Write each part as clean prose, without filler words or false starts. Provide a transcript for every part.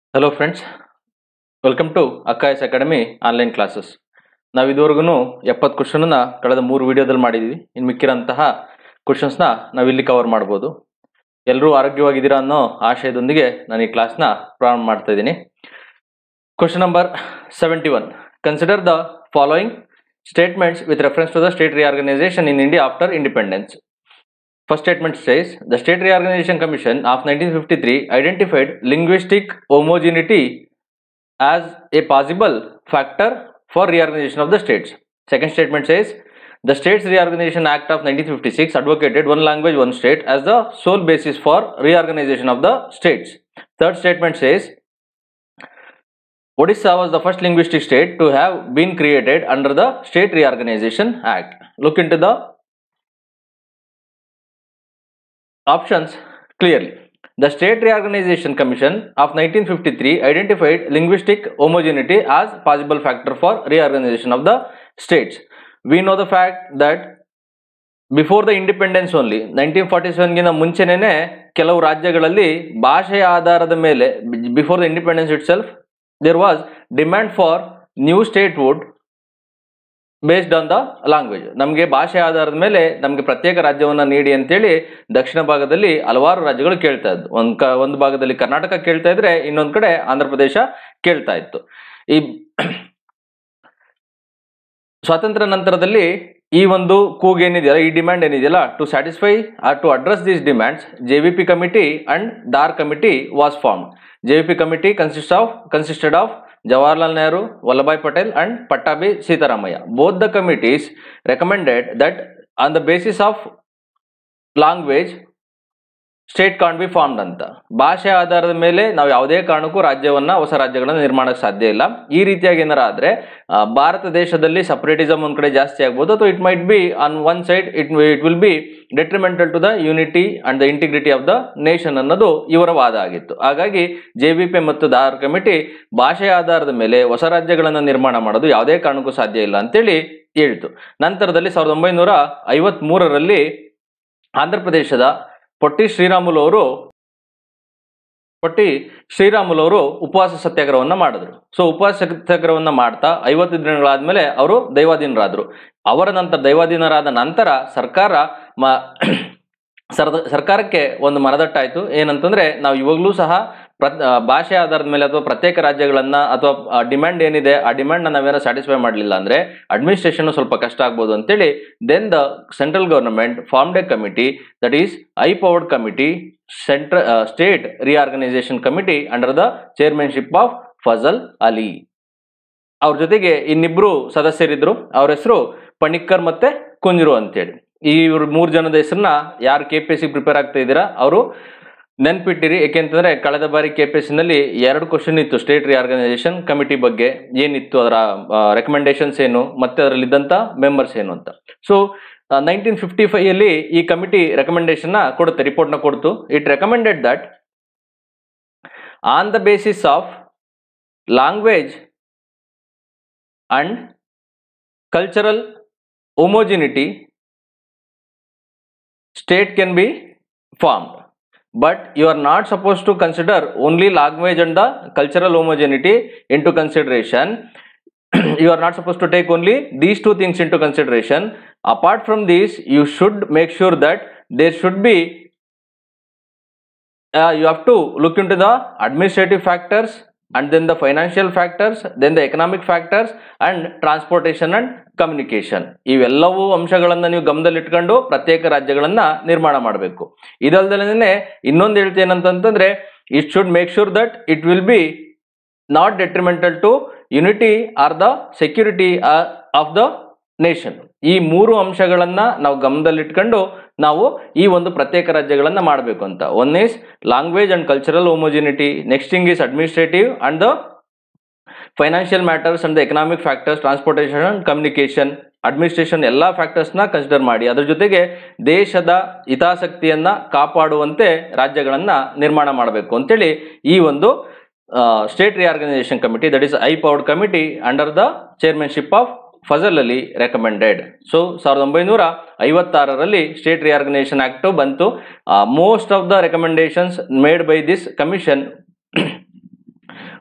Hello friends, welcome to Akka IAS academy online classes. ನಾವು ಇದುವರೆಗೂ 70 ಕ್ವಶನ್ನ ಕಳೆದ 3 ವಿಡಿಯೋದಲ್ಲಿ ಮಾಡಿದ್ವಿ. ಇನ್ನು ಮಿಕ್ಕಿರೋಂತಹ ಕ್ವಶನ್ಸ್ನ ನಾವಿಲ್ಲಿ ಕವರ್ ಮಾಡ್ಬೋದು. ಎಲ್ಲರೂ ಆರೋಗ್ಯವಾಗಿದ್ದೀರಾ ಅನ್ನೋ ಆಶಯದೊಂದಿಗೆ ನಾನು ಈ ಕ್ಲಾಸ್ನ ಪ್ರಾರಂಭ ಮಾಡ್ತಾ ಇದ್ದೀನಿ. Question number 71. Consider the following statements with reference to the state reorganisation in India after independence. First statement says, the State Reorganization Commission of 1953 identified linguistic homogeneity as a possible factor for reorganization of the states. Second statement says, the States Reorganization Act of 1956 advocated one language, one state as the sole basis for reorganization of the states. Third statement says, Odisha was the first linguistic state to have been created under the State Reorganization Act. Look into the options clearly. The State Reorganization Commission of 1953 identified linguistic homogeneity as possible factor for reorganization of the states. We know the fact that before the independence only 1947 ಗಿನ ಮುಂಚೆನೇ ಕೆಲವು ರಾಜ್ಯಗಳಲ್ಲಿ ಭಾಷೆಯ ಆಧಾರದ ಮೇಲೆ before the independence itself there was demand for new statehood based on the language. ನಮಗೆ ಭಾಷೆ ಆಧಾರದ ಮೇಲೆ ನಮಗೆ ಪ್ರತ್ಯೇಕ ರಾಜ್ಯವನ್ನು ನೀಡಿ ಅಂತೇಳಿ ದಕ್ಷಿಣ ಭಾಗದಲ್ಲಿ ಹಲವಾರು ರಾಜ್ಯಗಳು ಕೇಳ್ತಾ ಇದ್ದು. ಒಂದು ಭಾಗದಲ್ಲಿ ಕರ್ನಾಟಕ ಕೇಳ್ತಾ ಇದ್ರೆ ಇನ್ನೊಂದು ಕಡೆ ಆಂಧ್ರ ಪ್ರದೇಶ ಕೇಳ್ತಾ ಇತ್ತು. ಈ ಸ್ವಾತಂತ್ರ್ಯ ನಂತರದಲ್ಲಿ ಈ ಒಂದು ಕೂಗೇನಿದೆಯಲ್ಲ, ಈ ಡಿಮ್ಯಾಂಡ್ ಏನಿದೆಯಲ್ಲ, to satisfy or to address these demands JVP committee and Dhar committee was formed. JVP committee consisted of Jawaharlal Nehru, Vallabhbhai Patel and Pattabhi Sitaramaya. Both the committees recommended that on the basis of language state can't be formed ಅಂತ. ಭಾಷೆ ಆಧಾರದ ಮೇಲೆ ನಾವು ಯಾವುದೇ ಕಾರಣಕ್ಕೂ ಹೊಸ ರಾಜ್ಯಗಳನ್ನ ನಿರ್ಮಾಣಕ್ಕೆ ಸಾಧ್ಯ ಇಲ್ಲ. ಈ ರೀತಿಯಾಗಿ ಏನಾರ ಆದ್ರೆ ಭಾರತ ದೇಶದಲ್ಲಿ ಸಪರೇಟಿಸಮ್ ಒಂದ್ ಕಡೆ ಜಾಸ್ತಿ ಆಗ್ಬೋದು, ಅಥವಾ it might be on one side it will be detrimental to the unity and the integrity of the nation ಅನ್ನೋದು ಇವರ ವಾದ ಆಗಿತ್ತು. ಹಾಗಾಗಿ JVP ಮತ್ತು ದಾರ್ ಕಮಿಟಿ ಭಾಷೆಯ ಆಧಾರದ ಮೇಲೆ ಹೊಸ ರಾಜ್ಯಗಳನ್ನ ನಿರ್ಮಾಣ ಮಾಡೋದು ಯಾವುದೇ ಕಾರಣಕ್ಕೂ ಸಾಧ್ಯ ಇಲ್ಲ ಅಂತೇಳಿ ಹೇಳ್ತು. ನಂತರದಲ್ಲಿ 1953ರಲ್ಲಿ ಆಂಧ್ರ ಪ್ರದೇಶದ ಪೊಟ್ಟಿ ಶ್ರೀರಾಮುಲು ಅವರು ಉಪವಾಸ ಸತ್ಯಾಗ್ರಹವನ್ನ ಮಾಡಿದ್ರು. ಸೊ ಉಪವಾಸ ಸತ್ಯಾಗ್ರಹವನ್ನ ಮಾಡ್ತಾ 50 ದಿನಗಳಾದ್ಮೇಲೆ ಅವರು ದೈವಾಧೀನರಾದ್ರು. ಅವರ ನಂತರ ದೈವಾಧೀನರಾದ ನಂತರ ಸರ್ಕಾರಕ್ಕೆ ಒಂದು ಮನದಟ್ಟಾಯ್ತು. ಏನಂತಂದ್ರೆ ನಾವು ಇವಾಗ್ಲೂ ಸಹ ಭಾಷೆ ಆಧಾರದ ಮೇಲೆ ಅಥವಾ ಪ್ರತ್ಯೇಕ ರಾಜ್ಯಗಳನ್ನ ಅಥವಾ ಡಿಮ್ಯಾಂಡ್ ಏನಿದೆ ಆ ಡಿಮ್ಯಾಂಡ್ ನಾವೇನೋ ಸ್ಯಾಟಿಸ್ಫೈ ಮಾಡಲಿಲ್ಲ ಅಂದ್ರೆ ಅಡ್ಮಿನಿಸ್ಟ್ರೇಷನ್ ಸ್ವಲ್ಪ ಕಷ್ಟ ಆಗ್ಬೋದು ಅಂತೇಳಿ then the central government formed a committee, that is high powered committee, state reorganization committee under the chairmanship of Fazal Ali. ಅವ್ರ ಜೊತೆಗೆ ಇನ್ನಿಬ್ರು ಸದಸ್ಯರಿದ್ರು. ಅವ್ರ ಹೆಸರು ಪಣಿಕ್ಕರ್ ಮತ್ತೆ ಕುಂಜ್ರು ಅಂತೇಳಿ. ಈ 3 ಜನದ ಹೆಸರನ್ನ ಯಾರು KPSC ಪ್ರಿಪೇರ್ ಆಗ್ತಾ ಇದ್ದೀರಾ ಅವರು ನೆನ್ಪಿಟ್ಟಿರಿ. ಏಕೆಂತಂದ್ರೆ ಕಳೆದ ಬಾರಿ KPSC ನಲ್ಲಿ 2 ಕ್ವಶನ್ ಇತ್ತು ಸ್ಟೇಟ್ ರಿಆರ್ಗನೈಸೇಷನ್ ಕಮಿಟಿ ಬಗ್ಗೆ. ಏನಿತ್ತು ಅದರ ರೆಕಮೆಂಡೇಶನ್ಸ್ ಏನು ಮತ್ತೆ ಅದರಲ್ಲಿ ಇದ್ದಂತ ಮೆಂಬರ್ಸ್ ಏನು ಅಂತ. ಸೊ 1955 ಅಲ್ಲಿ ಈ ಕಮಿಟಿ ರೆಕಮೆಂಡೇಶನ್ ನ ಕೊಡುತ್ತೆ, ರಿಪೋರ್ಟ್ ನ ಕೊಡ್ತು. It recommended that on the basis of language and cultural homogeneity state can be formed, but you are not supposed to consider only language and the cultural homogeneity into consideration. You are not supposed to take only these 2 things into consideration. Apart from this, you should make sure that there should be you have to look into the administrative factors and then the financial factors, then the economic factors and transportation and communication. ಇವೆಲ್ಲವೂ ಅಂಶಗಳನ್ನ ನೀವು ಗಮನದಲ್ಲಿಟ್ಕೊಂಡು ಪ್ರತ್ಯೇಕ ರಾಜ್ಯಗಳನ್ನ ನಿರ್ಮಾಣ ಮಾಡಬೇಕು. ಇದಲ್ದಲೇ ಇನ್ನೊಂದು ಹೇಳ್ತೇನಂತಂದ್ರೆ it should make sure that it will be not detrimental to unity or the security of the nation. ಈ 3 ಅಂಶಗಳನ್ನ ನಾವು ಗಮನದಲ್ಲಿಟ್ಕೊಂಡು ನಾವು ಈ ಒಂದು ಪ್ರತ್ಯೇಕ ರಾಜ್ಯಗಳನ್ನ ಮಾಡಬೇಕು ಅಂತ. One is language and cultural homogeneity, next thing is administrative and the financial matters and the economic factors, transportation and communication, administration ಎಲ್ಲ ಫ್ಯಾಕ್ಟರ್ಸ್ ನ ಕನ್ಸಿಡರ್ ಮಾಡಿ ಅದರ ಜೊತೆಗೆ ದೇಶದ ಹಿತಾಸಕ್ತಿಯನ್ನ ಕಾಪಾಡುವಂತೆ ರಾಜ್ಯಗಳನ್ನ ನಿರ್ಮಾಣ ಮಾಡಬೇಕು ಅಂತೇಳಿ ಈ ಒಂದು state reorganization committee, that is high powered committee under the chairmanship of Fazal Ali recommended. So 1956ರಲ್ಲಿ ಸ್ಟೇಟ್ ರಿಆರ್ಗನೈಸೇಷನ್ ಆಕ್ಟ್ ಬಂತು. Most of the recommendations made by this commission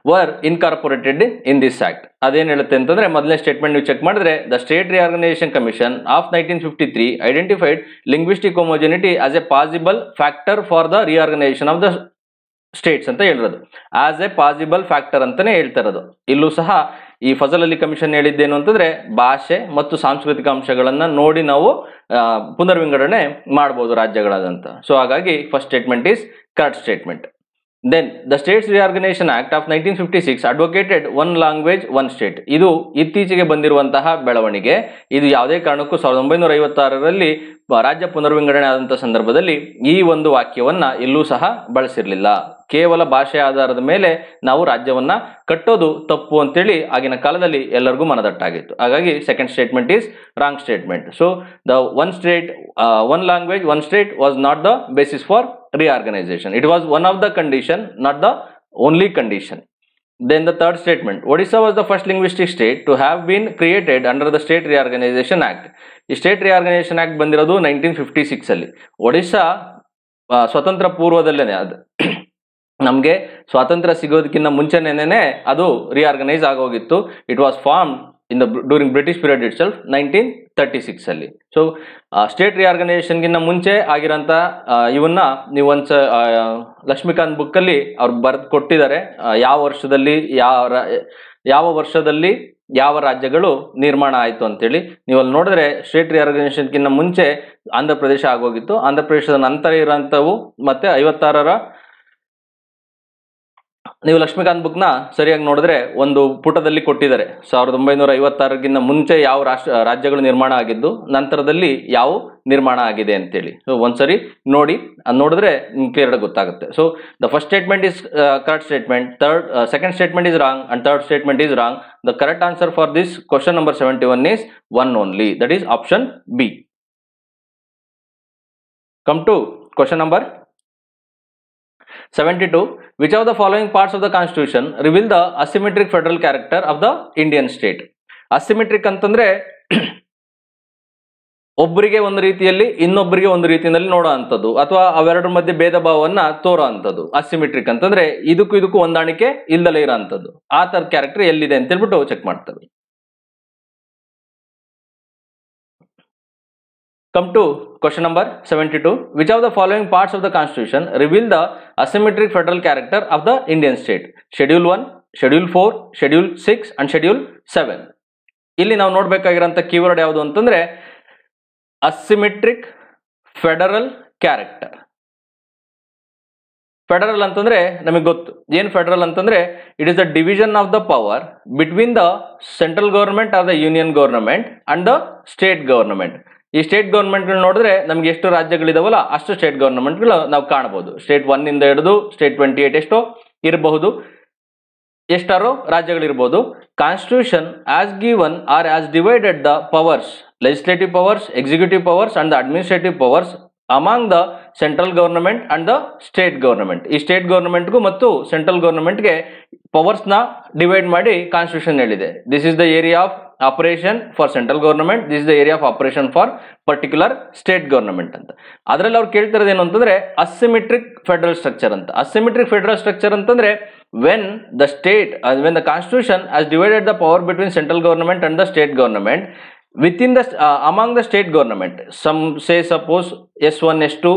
were incorporated in this act. ಅದೇನು ಹೇಳುತ್ತೆ ಅಂತಂದ್ರೆ ಮೊದಲನೇ ಸ್ಟೇಟ್ಮೆಂಟ್ ನೀವು check ಮಾಡಿದ್ರೆ the state reorganization commission of 1953 identified linguistic homogeneity as a possible factor for the reorganization of the states ಅಂತ ಹೇಳಿರೋದು. As a possible factor ಅಂತಾನೆ ಹೇಳ್ತಾ ಇರೋದು. ಇಲ್ಲೂ ಸಹ ಈ ಫಜಲ್ ಅಲಿ ಕಮಿಷನ್ ಹೇಳಿದ್ದೇನು ಅಂತಂದ್ರೆ ಭಾಷೆ ಮತ್ತು ಸಾಂಸ್ಕೃತಿಕ ಅಂಶಗಳನ್ನ ನೋಡಿ ನಾವು ಪುನರ್ವಿಂಗಡಣೆ ಮಾಡಬಹುದು ರಾಜ್ಯಗಳಾದಂತ. ಸೊ ಹಾಗಾಗಿ first statement is correct statement. Then the states reorganization act of 1956 advocated one language one state. ಇದು ಇತ್ತೀಚೆಗೆ ಬಂದಿರುವಂತಹ ಬೆಳವಣಿಗೆ. ಇದು ಯಾವುದೇ ಕಾರಣಕ್ಕೂ 1956ರಲ್ಲಿ ರಾಜ್ಯ ಪುನರ್ವಿಂಗಡಣೆ ಆದಂತಹ ಸಂದರ್ಭದಲ್ಲಿ ಈ ಒಂದು ವಾಕ್ಯವನ್ನ ಎಲ್ಲೂ ಸಹ ಬಳಸಿರ್ಲಿಲ್ಲ. ಕೇವಲ ಭಾಷೆ ಆಧಾರದ ಮೇಲೆ ನಾವು ರಾಜ್ಯವನ್ನ ಕಟ್ಟೋದು ತಪ್ಪು ಅಂತೇಳಿ ಆಗಿನ ಕಾಲದಲ್ಲಿ ಎಲ್ಲರಿಗೂ ಮನದಟ್ಟಾಗಿತ್ತು. ಹಾಗಾಗಿ second statement is wrong statement. So the one state one language one state was not the basis for reorganization. It was one of the condition, not the only condition. Then the third statement, Odisha was the first linguistic state to have been created under the State Reorganization Act. ಈ State Reorganization Act ಬಂದಿರೋದು 1956 ಅಲ್ಲಿ. ಒಡಿಶಾ ಸ್ವತಂತ್ರ ಪೂರ್ವದಲ್ಲೇನೆ, ಅದು ನಮಗೆ ಸ್ವಾತಂತ್ರ್ಯ ಸಿಗೋದಕ್ಕಿಂತ ಮುಂಚೆನೇನೆ ಅದು reorganize ಆಗೋಗಿತ್ತು. It was form in the during British period itself 1936 ಅಲ್ಲಿ. ಸೊ ಸ್ಟೇಟ್ ರಿಆರ್ಗನೈಸೇಷನ್ಗಿನ್ನ ಮುಂಚೆ ಆಗಿರೋಂಥ ಇವನ್ನ ನೀವು ಲಕ್ಷ್ಮೀಕಾಂತ್ ಬುಕ್ಕಲ್ಲಿ ಅವ್ರು ಬರೆದು ಕೊಟ್ಟಿದ್ದಾರೆ. ಯಾವ ವರ್ಷದಲ್ಲಿ ಯಾವ ರಾಜ್ಯಗಳು ನಿರ್ಮಾಣ ಆಯಿತು ಅಂತೇಳಿ. ನೀವು ಅಲ್ಲಿ ನೋಡಿದ್ರೆ ಸ್ಟೇಟ್ ರಿಆರ್ಗನೈಸೇಷನ್ಗಿನ್ನ ಮುಂಚೆ ಆಂಧ್ರ ಪ್ರದೇಶ ಆಗೋಗಿತ್ತು. ಆಂಧ್ರ ಪ್ರದೇಶದ ನಂತರ ಇರೋಂಥವು ಮತ್ತೆ 56ರ ನೀವು ಲಕ್ಷ್ಮೀಕಾಂತ್ ಬುಕ್ನ ಸರಿಯಾಗಿ ನೋಡಿದ್ರೆ ಒಂದು ಪುಟದಲ್ಲಿ ಕೊಟ್ಟಿದ್ದಾರೆ 1956ಗಿನ್ನ ಮುಂಚೆ ಯಾವ ರಾಜ್ಯಗಳು ನಿರ್ಮಾಣ ಆಗಿದ್ದು, ನಂತರದಲ್ಲಿ ಯಾವ ನಿರ್ಮಾಣ ಆಗಿದೆ ಅಂತೇಳಿ. ಸೊ ಒಂದ್ಸರಿ ನೋಡಿ, ಅದು ನೋಡಿದ್ರೆ ನಿಮ್ಗೆ ಕ್ಲಿಯರ್ ಗೊತ್ತಾಗುತ್ತೆ. So the first statement is correct statement, second statement is wrong and third statement is wrong. The correct answer for this question number 71 is one only, that is option B. Come to question number 72. Which of the following parts of the constitution reveal the asymmetric federal character of the Indian state? Asymmetric ಅಂತಂದ್ರೆ ಒಬ್ಬರಿಗೆ ಒಂದು ರೀತಿಯಲ್ಲಿ ಇನ್ನೊಬ್ಬರಿಗೆ ಒಂದು ರೀತಿಯಲ್ಲಿ ನೋಡೋ ಅಂಥದ್ದು, ಅಥವಾ ಅವೆರಡರ ಮಧ್ಯೆ ಭೇದ ಭಾವವನ್ನ ತೋರೋ ಅಂಥದ್ದು. ಅಸಿಮೆಟ್ರಿಕ್ ಅಂತಂದ್ರೆ ಇದಕ್ಕೂ ಹೊಂದಾಣಿಕೆ ಇಲ್ದಲೇ ಇರೋ ಅಂಥದ್ದು. ಆ ತರದ ಕ್ಯಾರೆಕ್ಟರ್ ಎಲ್ಲಿದೆ ಅಂತ ಹೇಳ್ಬಿಟ್ಟು ಚೆಕ್ ಮಾಡ್ತೇವೆ. Come to question number 72. Which of the following parts of the constitution reveal the asymmetric federal character of the Indian state? Schedule 1, Schedule 4, Schedule 6 and Schedule 7. ಇಲ್ಲಿ ನಾವು ನೋಡ್ಬೇಕಾಗಿರೋಂಥ ಕೀವರ್ಡ್ ಯಾವುದು ಅಂತಂದ್ರೆ ಅಸಿಮೆಟ್ರಿಕ್ ಫೆಡರಲ್ ಕ್ಯಾರೆಕ್ಟರ್. ಫೆಡರಲ್ ಅಂತಂದ್ರೆ ನಮಗೆ ಗೊತ್ತು ಏನು. Federal ಅಂತಂದ್ರೆ it is the division of the power between the central government of the union government and the state government. ಈ ಸ್ಟೇಟ್ ಗವರ್ಮೆಂಟ್ಗಳು ನೋಡಿದ್ರೆ ನಮ್ಗೆ ಎಷ್ಟು ರಾಜ್ಯಗಳಿದಾವಲ್ಲ ಅಷ್ಟು ಸ್ಟೇಟ್ ಗವರ್ನಮೆಂಟ್ಗಳು ನಾವು ಕಾಣಬಹುದು. ಸ್ಟೇಟ್ 1 ಇಂದ ಹಿಡಿದು ಸ್ಟೇಟ್ 28 ಎಷ್ಟೋ ಇರಬಹುದು, ಎಷ್ಟಾರೋ ರಾಜ್ಯಗಳಿರ್ಬೋದು. Constitution has given or has divided the powers, legislative powers, executive powers and the administrative powers among the central government and the state government. ಈ ಸ್ಟೇಟ್ ಗವರ್ನಮೆಂಟ್ಗೂ ಮತ್ತು ಸೆಂಟ್ರಲ್ ಗವರ್ನಮೆಂಟ್ಗೆ ಪವರ್ಸ್ನ ಡಿವೈಡ್ ಮಾಡಿ ಕಾನ್ಸ್ಟಿಟ್ಯೂಷನ್ ಹೇಳಿದೆ. This is the area of operation for central government, this is the area of operation for particular state government ಅಂತ. ಅದರಲ್ಲಿ ಅವ್ರು ಕೇಳ್ತಿರೋದು ಏನು ಅಂತಂದ್ರೆ ಅಸಿಮೆಟ್ರಿಕ್ ಫೆಡರಲ್ ಸ್ಟ್ರಕ್ಚರ್ ಅಂತ. ಅಸಿಮೆಟ್ರಿಕ್ ಫೆಡರಲ್ ಸ್ಟ್ರಕ್ಚರ್ ಅಂತಂದ್ರೆ when the constitution has divided the power between central government and the state government within the among the state government, some say suppose S1, S2,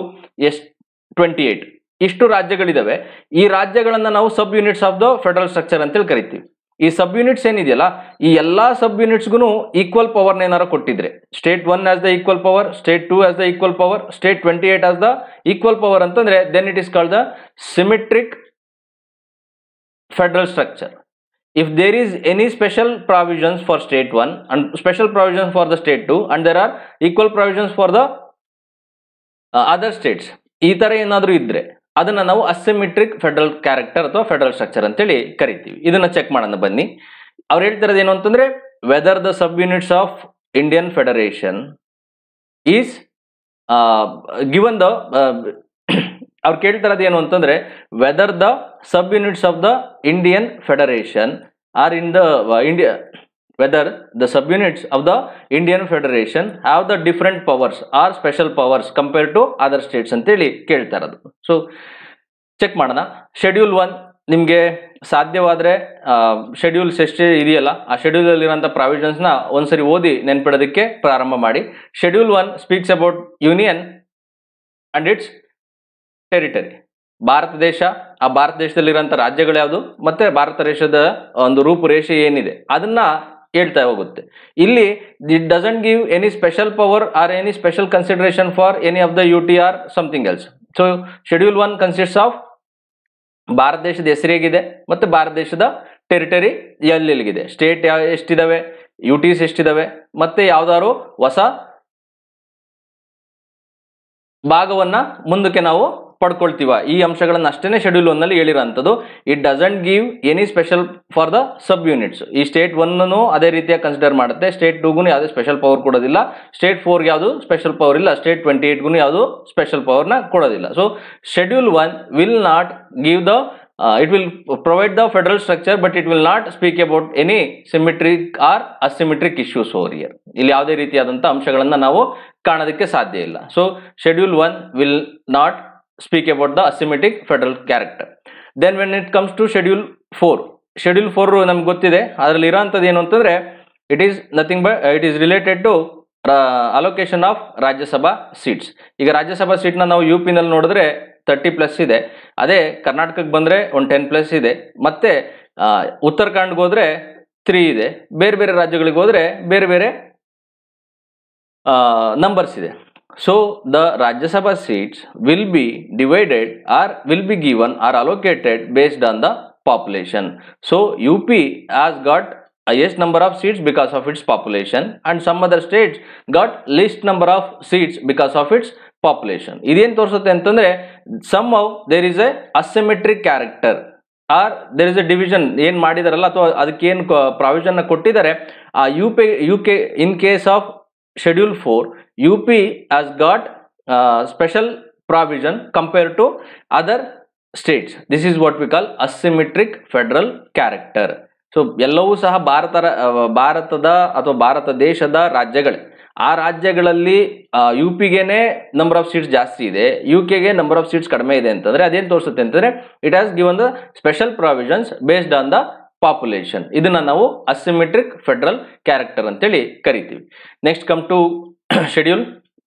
S28 ಇಷ್ಟು ರಾಜ್ಯಗಳಿದಾವೆ. ಈ ರಾಜ್ಯಗಳನ್ನ ನಾವು sub units of the federal structure ಅಂತೇಳಿ ಕರಿತೀವಿ. ಈ ಸಬ್ units ಏನಿದೆಯಲ್ಲ, ಈ ಎಲ್ಲಾ ಸಬ್ ಯೂನಿಟ್ಸ್ಗೂ ಈಕ್ವಲ್ ಪವರ್ ಏನಾರು ಕೊಟ್ಟಿದ್ರೆ, state 1 has the equal power, state 2 has the equal power, state 28 has the equal power ಅಂತಂದ್ರೆ then it is called the symmetric federal structure. If there is any special provisions for state 1 and special provisions for the state 2 and there are equal provisions for the other states, ಈ ತರ ಏನಾದರೂ ಇದ್ರೆ ಅದನ್ನ ನಾವು asymmetric federal character ಅಥವಾ federal structure ಅಂತೇಳಿ ಕರಿತೀವಿ. ಇದನ್ನ ಚೆಕ್ ಮಾಡೋಣ ಬನ್ನಿ. ಅವ್ರು ಹೇಳ್ತಿರೋದು ಏನು ಅಂತಂದ್ರೆ whether the sub units of Indian federation is given the ಅವ್ರು ಕೇಳ್ತಿರೋದು ಏನು ಅಂತಂದ್ರೆ whether the sub units of the Indian federation are in the India, whether the sub units of the Indian federation have the different powers or special powers compare to other states ಅಂತೇಳಿ ಕೇಳ್ತಾ ಇರೋದು. So check ಮಾಡೋಣ. Schedule 1 ನಿಮಗೆ ಸಾಧ್ಯವಾದರೆ schedules ಎಷ್ಟು ಇದೆಯಲ್ಲ ಆ ಶೆಡ್ಯೂಲಲ್ಲಿರೋಂಥ ಪ್ರಾವಿಷನ್ಸ್ನ ಒಂದ್ಸರಿ ಓದಿ ನೆನ್ಪಿಡೋದಕ್ಕೆ ಪ್ರಾರಂಭ ಮಾಡಿ. Schedule 1 speaks about union and its territory. Bharat ದೇಶ, ಆ ಭಾರತ ದೇಶದಲ್ಲಿರೋಂಥ ರಾಜ್ಯಗಳು ಯಾವುದು ಮತ್ತೆ ಭಾರತ ದೇಶದ ಒಂದು ರೂಪುರೇಷೆ ಏನಿದೆ ಅದನ್ನ ಹೇಳ್ತಾ ಹೋಗುತ್ತೆ. ಇಲ್ಲಿ it doesn't give any special power or any special consideration for any of the UT or something else. So schedule 1 consists of Bharat ದೇಶದ ಹೆಸರೇಗಿದೆ ಮತ್ತೆ ಭಾರತ ದೇಶದ ಟೆರಿಟರಿ ಎಲ್ಲೆಲ್ಲಿಗಿದೆ, ಸ್ಟೇಟ್ ಎಷ್ಟಿದಾವೆ, UTs ಎಷ್ಟಿದಾವೆ, ಮತ್ತೆ ಯಾವ್ದಾದ್ರು ಹೊಸ ಭಾಗವನ್ನ ಮುಂದಕ್ಕೆ ನಾವು ಪಡ್ಕೊಳ್ತೀವ, ಈ ಅಂಶಗಳನ್ನ ಅಷ್ಟೇ ಶೆಡ್ಯೂಲ್ 1 ನಲ್ಲಿ ಹೇಳಿರೋಂಥದ್ದು. It doesn't give any special for the sub units. ಈ ಸ್ಟೇಟ್ 1 ಅದೇ ರೀತಿಯಾಗಿ ಕನ್ಸಿಡರ್ ಮಾಡುತ್ತೆ, ಸ್ಟೇಟ್ 2ಗೂ ಯಾವುದೇ ಸ್ಪೆಷಲ್ ಪವರ್ ಕೊಡೋದಿಲ್ಲ, ಸ್ಟೇಟ್ 4 ಯಾವುದು ಸ್ಪೆಷಲ್ ಪವರ್ ಇಲ್ಲ, ಸ್ಟೇಟ್ 28ಗೂ ಯಾವುದು ಸ್ಪೆಷಲ್ ಪವರ್ನ ಕೊಡೋದಿಲ್ಲ. So schedule 1 will not give the it will provide the federal structure but it will not speak about any symmetric or asymmetric issues over here. ಇಲ್ಲಿ ಯಾವುದೇ ರೀತಿಯಾದಂಥ ಅಂಶಗಳನ್ನ ನಾವು ಕಾಣೋದಕ್ಕೆ ಸಾಧ್ಯ ಇಲ್ಲ. So schedule 1 will not speak about the asymmetric federal character. Then when it comes to schedule 4, schedule 4 ನಮ್ಗೆ ಗೊತ್ತಿದೆ, ಅದರಲ್ಲಿ ಇರೋಂಥದ್ದು ಏನು ಅಂತಂದ್ರೆ it is nothing but it is related to allocation of Rajya Sabha seats. ಈಗ ರಾಜ್ಯಸಭಾ ಸೀಟ್ನ ನಾವು UP ನಲ್ಲಿ ನೋಡಿದ್ರೆ 30+ ಇದೆ, ಅದೇ ಕರ್ನಾಟಕಕ್ಕೆ ಬಂದ್ರೆ ಒಂದು 10+ ಇದೆ, ಮತ್ತೆ ಉತ್ತರಾಖಂಡ್ಗೆ ಹೋದ್ರೆ 3 ಇದೆ, ಬೇರೆ ಬೇರೆ ರಾಜ್ಯಗಳಿಗೆ ಹೋದ್ರೆ ಬೇರೆ ಬೇರೆ ನಂಬರ್ಸ್ ಇದೆ. So the Rajya Sabha seats will be divided or will be given or allocated based on the population. So UP has got highest number of seats because of its population and some other states got least number of seats because of its population. ಇದೇನು ತೋರಿಸುತ್ತೆ ಅಂತಂದ್ರೆ somehow there is a asymmetric character or there is a division ಏನ್ ಮಾಡಿದಾರಲ್ಲ ಅಥವಾ ಅದಕ್ಕೆ ಏನು provision ಕೊಟ್ಟಿದ್ದಾರೆ ಆ UK in case of schedule 4 UP has got special provision compared to other states. This is what we call asymmetric federal character. So ಎಲ್ಲವೂ ಸಹ ಭಾರತದ ಅಥವಾ ಭಾರತ ದೇಶದ ರಾಜ್ಯಗಳೇ, ಆ ರಾಜ್ಯಗಳಲ್ಲಿ UPಗೆನೆ ನಂಬರ್ ಆಫ್ ಸೀಟ್ಸ್ ಜಾಸ್ತಿ ಇದೆ, UKಗೆ ನಂಬರ್ ಆಫ್ ಸೀಟ್ಸ್ ಕಡಿಮೆ ಇದೆ ಅಂತಂದ್ರೆ ಅದೇನು ತೋರಿಸುತ್ತೆ ಅಂತಂದ್ರೆ it has given the special provisions based on the population. ಇದನ್ನ ನಾವು ಅಸಿಮೆಟ್ರಿಕ್ ಫೆಡರಲ್ ಕ್ಯಾರೆಕ್ಟರ್ ಅಂತೇಳಿ ಕರಿತೀವಿ. Next come to schedule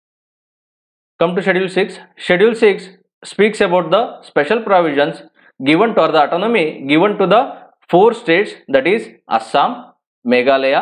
6. Schedule 6 speaks about the special provisions given to the autonomy given to the 4 states, that is Assam, Meghalaya,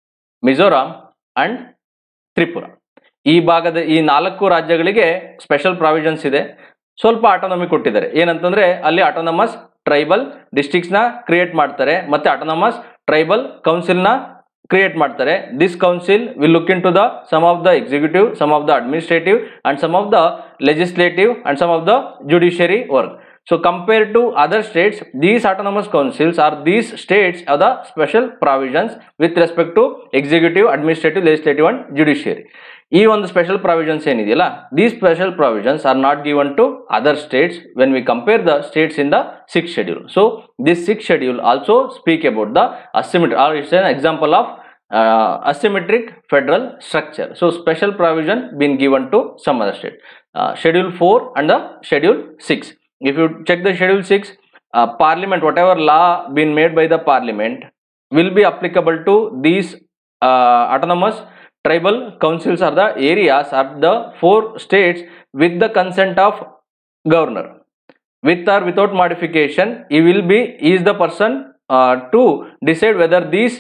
Mizoram and Tripura. ಈ ಭಾಗದ ಈ 4 ರಾಜ್ಯಗಳಿಗೆ special provisions ಇದೆ, ಸ್ವಲ್ಪ ಆಟೋನಮಿ ಕೊಟ್ಟಿದ್ದಾರೆ. ಏನಂತಂದ್ರೆ ಅಲ್ಲಿ ಆಟೋನಮಸ್ ಟ್ರೈಬಲ್ ಡಿಸ್ಟ್ರಿಕ್ಟ್ಸ್ ನ ಕ್ರಿಯೇಟ್ ಮಾಡ್ತಾರೆ ಮತ್ತೆ ಆಟೋನಮಸ್ ಟ್ರೈಬಲ್ ಕೌನ್ಸಿಲ್ ನ ಕ್ರಿಯೇಟ್ ಮಾಡ್ತಾರೆ. This council will look into the some of the executive, some of the administrative and some of the legislative and some of the judiciary work. So compared to other states, these autonomous councils or these states have the special provisions with respect to executive, administrative, legislative and judiciary. ಈ ಒಂದು special provisions ಏನಿದೆಯಲ್ಲ, these special provisions are not given to other states when we compare the states in the 6th schedule. So this 6th schedule also speak about the asymmetric, or it's an example of asymmetric federal structure. So special provision been given to some other state. Schedule 4 and the schedule 6. If you check the schedule 6, parliament, whatever law been made by the parliament will be applicable to these autonomous tribal councils or the areas of the 4 states with the consent of governor. With or without modification, he is the person to decide whether these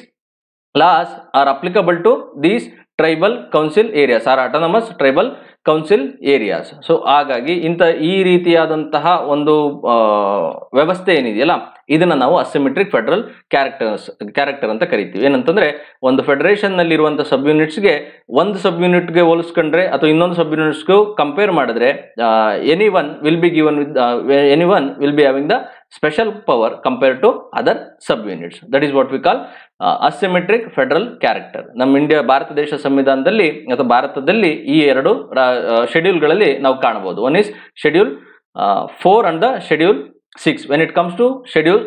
laws are applicable to these tribal council areas or autonomous tribal council areas. So ಹಾಗಾಗಿ ಈ ರೀತಿಯಾದಂತಹ ಒಂದು ವ್ಯವಸ್ಥೆ ಏನಿದೆಯಲ್ಲ ಇದನ್ನ ನಾವು asymmetric federal character ಅಂತ ಕರಿತೀವಿ. ಏನಂತಂದ್ರೆ ಒಂದು ಫೆಡರೇಷನ್ ನಲ್ಲಿ ಇರುವಂತಹ ಸಬ್ ಯೂನಿಟ್ಸ್ಗೆ ಒಂದು ಸಬ್ ಯೂನಿಟ್ಗೆ ಹೋಲಿಸ್ಕೊಂಡ್ರೆ ಅಥವಾ ಇನ್ನೊಂದು ಸಬ್ ಯೂನಿಟ್ಸ್ಗೂ ಕಂಪೇರ್ ಮಾಡಿದ್ರೆ anyone will be having the special power compare to other sub units. That is what we call asymmetric federal character. ನಮ್ಮ ಭಾರತ ದೇಶ ಸಂವಿಧಾನದಲ್ಲಿ ಅಥವಾ ಭಾರತದಲ್ಲಿ ಈ 2 ಶೆಡ್ಯೂಲ್ಗಳಲ್ಲಿ ನಾವು ಕಾಣಬಹುದು. One is schedule 4 and the schedule 6. When it comes to schedule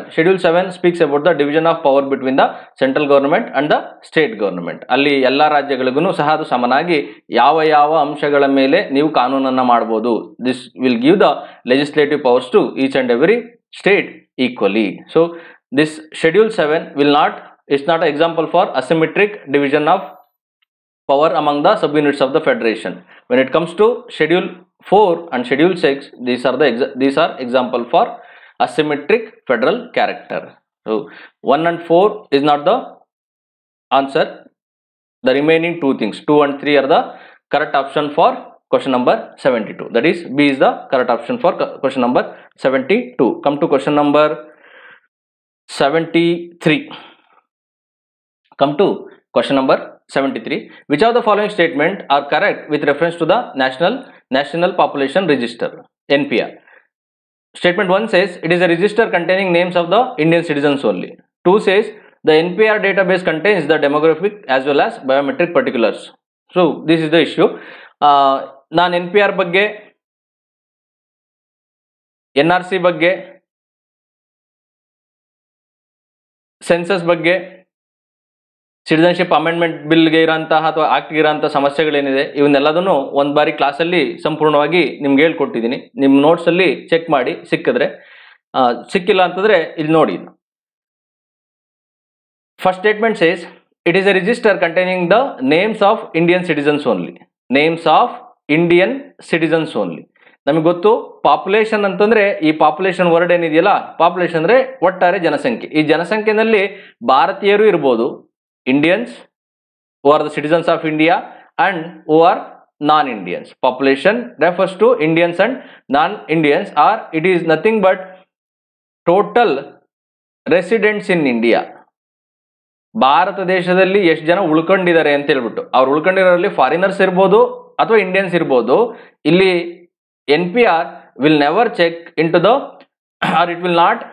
7 speaks about the division of power between the central government and the state government. ಅಲ್ಲಿ ಎಲ್ಲಾ ರಾಜ್ಯಗಳಿಗೂ ಸಹ ಅದು ಸಮನಾಗಿ ಯಾವ ಅಂಶಗಳ ಮೇಲೆ ನೀವು ಕಾನೂನನ್ನ ಮಾಡಬಹುದು. This will give the legislative powers to each and every state equally. So this schedule 7 will not, it's not an example for asymmetric division of power among the subunits of the federation. When it comes to schedule 4 and schedule 6, these are example for asymmetric federal character. So 1 and 4 is not the answer. The remaining two things, 2 and 3, are the correct option for question number 72. That is, B is the correct option for question number 72. Come to question number 73. Come to question number 73. Which of the following statement are correct with reference to the National Population Register, NPR? Statement 1 says it is a register containing names of the Indian citizens only. 2 says the NPR database contains the demographic as well as biometric particulars. So this is the issue. ನಾನು NPR ಬಗ್ಗೆ, NRC ಬಗ್ಗೆ, census ಬಗ್ಗೆ, citizenship amendment ಬಿಲ್ಗೆ ಇರೋಂತಹ ಅಥವಾ ಆಕ್ಟ್ಗೆ ಇರೋಂಥ ಸಮಸ್ಯೆಗಳೇನಿದೆ ಇವನ್ನೆಲ್ಲದನ್ನು ಒಂದು ಬಾರಿ ಕ್ಲಾಸಲ್ಲಿ ಸಂಪೂರ್ಣವಾಗಿ ನಿಮ್ಗೆ ಹೇಳ್ಕೊಟ್ಟಿದ್ದೀನಿ. ನಿಮ್ಮ ನೋಟ್ಸಲ್ಲಿ ಚೆಕ್ ಮಾಡಿ, ಸಿಕ್ಕಿದ್ರೆ, ಸಿಕ್ಕಿಲ್ಲ ಅಂತಂದರೆ ಇಲ್ಲಿ ನೋಡಿ. First statement says it is a register containing the names of Indian citizens only. Names of Indian citizens only. ನಮಗೆ ಗೊತ್ತು ಪಾಪ್ಯುಲೇಷನ್ ಅಂತಂದ್ರೆ, ಈ ಪಾಪ್ಯುಲೇಷನ್ ವರ್ಡ್ ಏನಿದೆಯಲ್ಲ, ಪಾಪ್ಯುಲೇಷನ್ ಅಂದ್ರೆ ಒಟ್ಟಾರೆ ಜನಸಂಖ್ಯೆ. ಈ ಜನಸಂಖ್ಯೆನಲ್ಲಿ ಭಾರತೀಯರು ಇರ್ಬೋದು, Indians who are the citizens of India and who are non-Indians. Population refers to Indians and non-Indians, or it is nothing but total residents in India. Bharat ದೇಶದಲ್ಲಿ ಎಷ್ಟು ಜನ ಉಳ್ಕೊಂಡಿದ್ದಾರೆ ಅಂತ ಹೇಳ್ಬಿಟ್ಟು, ಅವ್ರು ಉಳ್ಕೊಂಡಿರೋರಲ್ಲಿ ಫಾರಿನರ್ಸ್ ಇರ್ಬೋದು ಅಥವಾ ಇಂಡಿಯನ್ಸ್ ಇರ್ಬೋದು. ಇಲ್ಲಿ NPR will never check into the, or it will not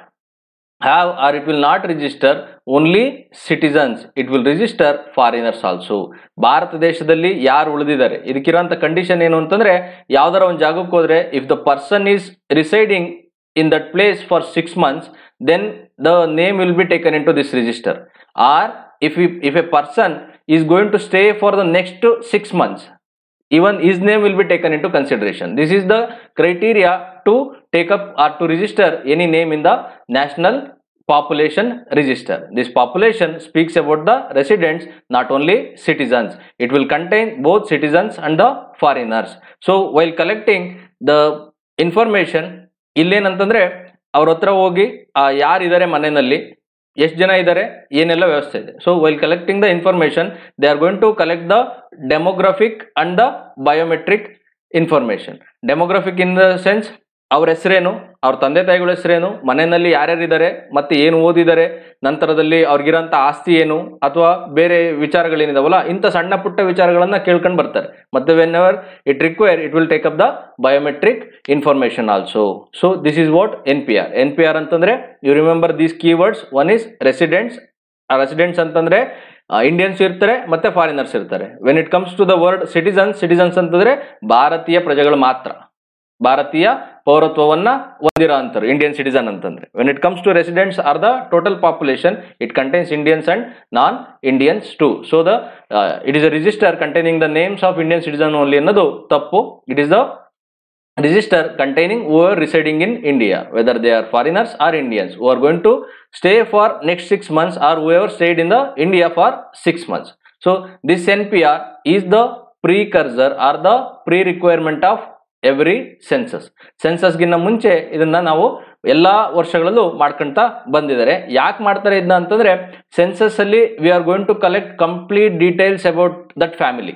have, or it will not register only citizens, it will register foreigners also. Bharat ದೇಶದಲ್ಲಿ ಯಾರು ಉಳಿದಿದ್ದಾರೆ, ಇದಕ್ಕಿರೋಂಥ ಕಂಡೀಷನ್ ಏನು ಅಂತಂದ್ರೆ, ಯಾವ್ದಾರ ಒಂದು ಜಾಗಕ್ಕೆ ಹೋದ್ರೆ if the person is residing in that place for 6 months, then the name will be taken into this register. Or if a person is going to stay for the next 6 months, even his name will be taken into consideration. This is the criteria to take up or to register any name in the National Population Register. This population speaks about the residents, not only citizens. It will contain both citizens and the foreigners. So while collecting the information, ಇಲ್ಲೇನಂತಂದ್ರೆ ಅವ್ರ ಹತ್ರ ಹೋಗಿ ಯಾರಿದ್ದಾರೆ ಮನೆಯಲ್ಲಿ, ಎಷ್ಟು ಜನ ಇದ್ದಾರೆ, ಏನೆಲ್ಲ ವ್ಯವಸ್ಥೆ ಇದೆ. So while collecting the information, they are going to collect the demographic and the biometric information. Demographic in the sense ಅವ್ರ ಹೆಸರೇನು, ಅವ್ರ ತಂದೆ ತಾಯಿಗಳ ಹೆಸರೇನು, ಮನೆಯಲ್ಲಿ ಯಾರ್ಯಾರಿದ್ದಾರೆ, ಮತ್ತೆ ಏನು ಓದಿದ್ದಾರೆ, ನಂತರದಲ್ಲಿ ಅವ್ರಿಗಿರೋಂಥ ಆಸ್ತಿ ಏನು, ಅಥವಾ ಬೇರೆ ವಿಚಾರಗಳೇನಿದಾವಲ್ಲ, ಇಂಥ ಸಣ್ಣ ಪುಟ್ಟ ವಿಚಾರಗಳನ್ನ ಕೇಳ್ಕೊಂಡು ಬರ್ತಾರೆ. ಮತ್ತೆ whenever it require, it will take up the biometric information also. So this is what NPR. NPR ಅಂತಂದ್ರೆ, you remember these keywords. One is residents. ಆ ರೆಸಿಡೆಂಟ್ಸ್ ಅಂತಂದ್ರೆ ಇಂಡಿಯನ್ಸ್ ಇರ್ತಾರೆ ಮತ್ತೆ ಫಾರಿನರ್ಸ್ ಇರ್ತಾರೆ. When it comes to the word citizens, citizens ಅಂತಂದ್ರೆ ಭಾರತೀಯ ಪ್ರಜೆಗಳು ಮಾತ್ರ, ಭಾರತೀಯ ಪೌರತ್ವವನ್ನ ಹೊಂದಿರೋ ಅಂತರು ಇಂಡಿಯನ್ ಸಿಟಿಸನ್ ಅಂತಂದ್ರೆ. When it comes to residents or the total population, it contains Indians and non Indians too. So the it is a register containing the names of Indian citizen only ಅನ್ನೋದು ತಪ್ಪು. It is the register containing who are residing in India, whether they are foreigners or Indians who are going to stay for next 6 months, or whoever stayed in the India for 6 months. So this NPR is the precursor or the pre-requirement of every census. ಸೆನ್ಸಸ್ಗಿನ್ನ ಮುಂಚೆ ಇದನ್ನ ನಾವು ಎಲ್ಲಾ ವರ್ಷಗಳಲ್ಲೂ ಮಾಡ್ಕೊಂತ ಬಂದಿದ್ದಾರೆ. ಯಾಕೆ ಮಾಡ್ತಾರೆ ಇದನ್ನ ಅಂತಂದ್ರೆ, ಸೆನ್ಸಸ್ ಅಲ್ಲಿ we are going to collect complete details about that family.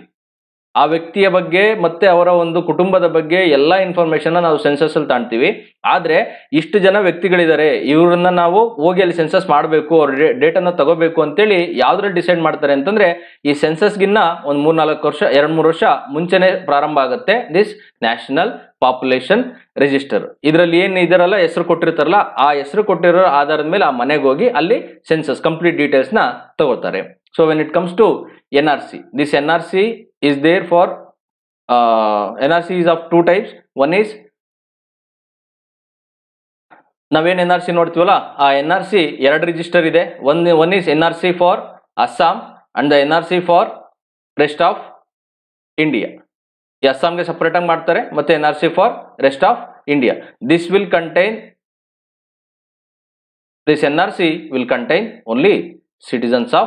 ಆ ವ್ಯಕ್ತಿಯ ಬಗ್ಗೆ ಮತ್ತೆ ಅವರ ಒಂದು ಕುಟುಂಬದ ಬಗ್ಗೆ ಎಲ್ಲಾ ಇನ್ಫಾರ್ಮೇಶನ್ ನಾವು ಸೆನ್ಸಸ್ ಅಲ್ಲಿ ತಾಣ್ತೀವಿ. ಆದ್ರೆ ಇಷ್ಟು ಜನ ವ್ಯಕ್ತಿಗಳಿದ್ದಾರೆ, ಇವ್ರನ್ನ ನಾವು ಹೋಗಿ ಅಲ್ಲಿ ಸೆನ್ಸಸ್ ಮಾಡಬೇಕು, ಅವ್ರ ಡೇಟನ್ನ ತಗೋಬೇಕು ಅಂತೇಳಿ ಯಾವ್ದ್ರಲ್ಲಿ ಡಿಸೈಡ್ ಮಾಡ್ತಾರೆ ಅಂತಂದ್ರೆ, ಈ ಸೆನ್ಸಸ್ಗಿನ್ನ ಒಂದ್ 3-4 ವರ್ಷ, 2-3 ವರ್ಷ ಮುಂಚೆನೆ ಪ್ರಾರಂಭ ಆಗುತ್ತೆ ದಿಸ್ ನ್ಯಾಷನಲ್ ಪಾಪ್ಯುಲೇಷನ್ ರಿಜಿಸ್ಟರ್. ಇದರಲ್ಲಿ ಏನ್ ಇದರಲ್ಲ ಹೆಸರು ಕೊಟ್ಟಿರ್ತಾರಲ್ಲ, ಆ ಹೆಸರು ಕೊಟ್ಟಿರೋ ಆಧಾರದ ಮೇಲೆ ಆ ಮನೆಗೆ ಹೋಗಿ ಅಲ್ಲಿ ಸೆನ್ಸಸ್ ಕಂಪ್ಲೀಟ್ ಡೀಟೇಲ್ಸ್ ನ ತಗೋತಾರೆ. So when it comes to NRC, this NRC is there for NRC is of 2 types. One is ನಾವೇನ್ NRC ನೋಡ್ತೀವಲ್ಲ, ಆ NRC 2 ರಿಜಿಸ್ಟರ್ ಇದೆ. one is NRC for Assam and the NRC for rest of India. ಈ ಅಸ್ಸಾಂಗೆ separate ಆಗಿ ಮಾಡ್ತಾರೆ, ಮತ್ತೆ NRC for rest of India. This will contain This NRC will contain only citizens of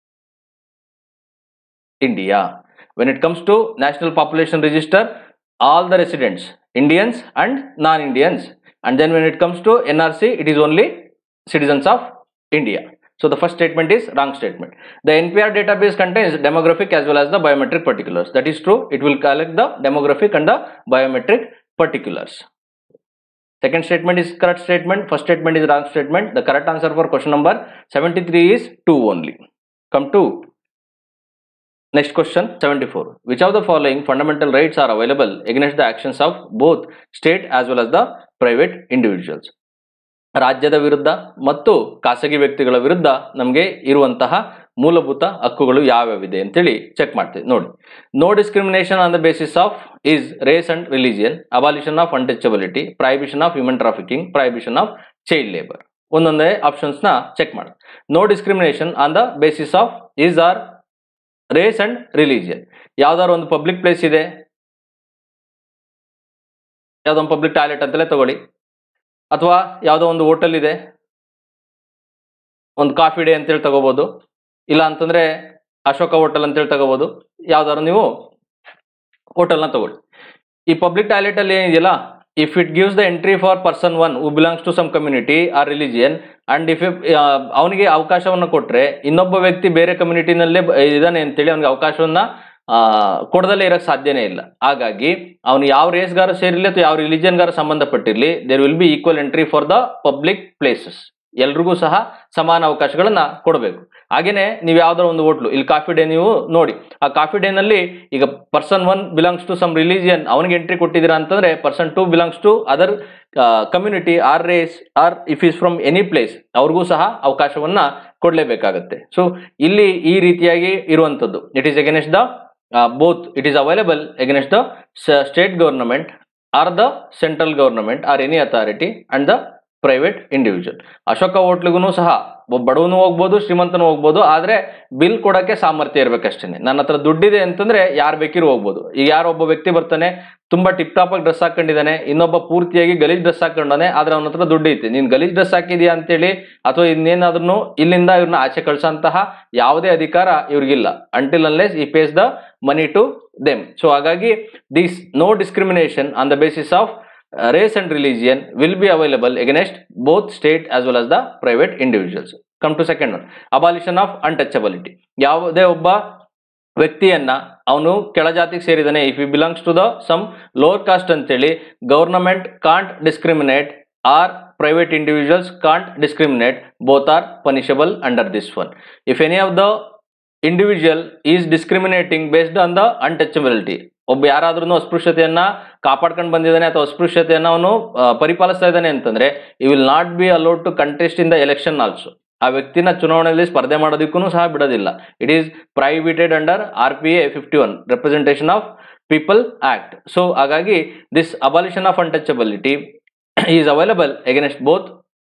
India. When it comes to National Population Register, all the residents, Indians and non-Indians. And then when it comes to NRC, it is only citizens of India. So the first statement is wrong statement. The NPR database contains demographic as well as the biometric particulars. That is true. It will collect the demographic and the biometric particulars. Second statement is correct statement. First statement is wrong statement. The correct answer for question number 73 is 2 only. Come to next question, 74. Which of the following fundamental rights are available against the actions of both state as well as the private individuals? ರಾಜ್ಯದ ವಿರುದ್ಧ ಮತ್ತು ಖಾಸಗಿ ವ್ಯಕ್ತಿಗಳ ವಿರುದ್ಧ ನಮಗೆ ಇರುವಂತಹ ಮೂಲಭೂತ ಹಕ್ಕುಗಳು ಯಾವ್ಯಾವಿದೆ ಅಂತೇಳಿ ಚೆಕ್ ಮಾಡ್ತೀವಿ ನೋಡಿ. No discrimination on the basis of is race and religion, abolition of untouchability, prohibition of human trafficking, prohibition of child labour. ಒಂದೊಂದೇ ಆಪ್ಷನ್ಸ್ ನ ಚೆಕ್ ಮಾಡಿ. No discrimination on the basis of is or race and religion. ಯಾವ್ದಾದ್ರು ಒಂದು public place ಇದೆ, ಯಾವ್ದೋ ಒಂದು public toilet ಅಂತಲೇ ತಗೊಳ್ಳಿ, ಅಥವಾ ಯಾವುದೋ ಒಂದು ಹೋಟೆಲ್ ಇದೆ, ಒಂದು ಕಾಫಿ ಡೇ ಅಂತೇಳಿ ತಗೋಬಹುದು, ಇಲ್ಲ ಅಂತಂದ್ರೆ ಅಶೋಕ ಹೋಟೆಲ್ ಅಂತೇಳಿ ತಗೋಬಹುದು. ಯಾವ್ದಾದ್ರು ನೀವು ಹೋಟೆಲ್ನ ತಗೊಳ್ಳಿ. ಈ ಪಬ್ಲಿಕ್ ಟಾಯ್ಲೆಟ್ ಅಲ್ಲಿ ಏನಿದೆಯಲ್ಲ, if it gives the entry for person one who belongs to some community or religion and if ಅವನಿಗೆ ಅವಕಾಶವನ್ನು ಕೊಟ್ರೆ ಇನ್ನೊಬ್ಬ ವ್ಯಕ್ತಿ ಬೇರೆ ಕಮ್ಯುನಿಟಿನಲ್ಲೇ ಇದಾನೆ ಅಂತೇಳಿ ಅವನಿಗೆ ಅವಕಾಶವನ್ನ ಕೊಡದಲ್ಲೇ ಇರಕ್ಕೆ ಸಾಧ್ಯನೇ ಇಲ್ಲ. ಹಾಗಾಗಿ ಅವನು ಯಾವ ರೇಸ್ಗಾರ ಸೇರಿರಲಿ ಅಥವಾ ಯಾವ ರಿಲಿಜಿಯನ್ಗಾರ ಸಂಬಂಧಪಟ್ಟಿರಲಿ, there will be equal entry for the public places. ಎಲ್ರಿಗೂ ಸಹ ಸಮಾನ ಅವಕಾಶಗಳನ್ನ ಕೊಡಬೇಕು. ಹಾಗೇನೆ ನೀವು ಯಾವ್ದಾರ ಒಂದು ಹೋಟ್ಲು, ಇಲ್ಲಿ ಕಾಫಿ ಡೇ ನೀವು ನೋಡಿ, ಆ ಕಾಫಿ ಡೇನಲ್ಲಿ ಈಗ person one belongs to some religion, ಅವನಿಗೆ ಎಂಟ್ರಿ ಕೊಟ್ಟಿದ್ದೀರಾ ಅಂತಂದ್ರೆ person two belongs to other community or race or if is from any place, ಅವ್ರಿಗೂ ಸಹ ಅವಕಾಶವನ್ನ ಕೊಡಲೇಬೇಕಾಗತ್ತೆ. ಸೊ ಇಲ್ಲಿ ಈ ರೀತಿಯಾಗಿ ಇರುವಂತದ್ದು, it is against the both it is available against the state government or the central government or any authority and the private individual. Ashoka ಹೋಟ್ಲಿಗೂ ಸಹ ಬಡವನು ಹೋಗ್ಬೋದು, ಶ್ರೀಮಂತನು ಹೋಗ್ಬೋದು, ಆದ್ರೆ ಬಿಲ್ ಕೊಡಕ್ಕೆ ಸಾಮರ್ಥ್ಯ ಇರ್ಬೇಕಷ್ಟೇನೆ. ನನ್ನ ಹತ್ರ ದುಡ್ಡಿದೆ ಅಂತಂದ್ರೆ ಯಾರು ಬೇಕಿರೋ ಹೋಗ್ಬೋದು. ಈಗ ಯಾರೊಬ್ಬ ವ್ಯಕ್ತಿ ಬರ್ತಾನೆ, ತುಂಬಾ ಟಿಪ್ ಟಾಪ್ ಆಗಿ ಡ್ರೆಸ್ ಹಾಕೊಂಡಿದ್ದಾನೆ, ಇನ್ನೊಬ್ಬ ಪೂರ್ತಿಯಾಗಿ ಗಲೀಜ್ ಡ್ರೆಸ್ ಹಾಕೊಂಡಾನೆ, ಆದ್ರೆ ಅವನ ಹತ್ರ ದುಡ್ಡು ಐತೆ, ನೀನ್ ಗಲೀಜ್ ಡ್ರೆಸ್ ಹಾಕಿದ್ಯಾ ಅಂತೇಳಿ ಅಥವಾ ಇನ್ನೇನಾದ್ರೂ ಇಲ್ಲಿಂದ ಇವ್ರನ್ನ ಆಚೆ ಕಳ್ಸಂತಹ ಯಾವುದೇ ಅಧಿಕಾರ ಇವ್ರಿಗಿಲ್ಲ, until unless he pays the money to them. So ಹಾಗಾಗಿ this no discrimination on the basis of race and religion will be available against both state as well as the private individuals. Come to second one, abolition of untouchability. ಯಾವುದೇ ಒಬ್ಬ ವ್ಯಕ್ತಿಯನ್ನ ಅವನು ಕೆಳಜಾತಿಗೆ ಸೇರಿದಾನೆ, if he belongs to the some lower caste ಅಂತೇಳಿ government can't discriminate or private individuals can't discriminate, both are punishable under this one. If any of the individual is discriminating based on the untouchability, ಒಬ್ಬ ಯಾರಾದ್ರೂ ಅಸ್ಪೃಶ್ಯತೆಯನ್ನ ಕಾಪಾಡ್ಕೊಂಡು ಬಂದಿದ್ದಾನೆ ಅಥವಾ ಅಸ್ಪೃಶ್ಯತೆಯನ್ನ ಅವನು ಪರಿಪಾಲಿಸ್ತಾ ಇದ್ದಾನೆ ಅಂತಂದ್ರೆ you will not be allowed to contest in the election also. ಆ ವ್ಯಕ್ತಿನ ಚುನಾವಣೆಯಲ್ಲಿ ಸ್ಪರ್ಧೆ ಮಾಡೋದಕ್ಕೂ ಸಹ ಬಿಡೋದಿಲ್ಲ. It is prohibited under RPA 51 representation of people act. So ಹಾಗಾಗಿ this abolition of untouchability is available against both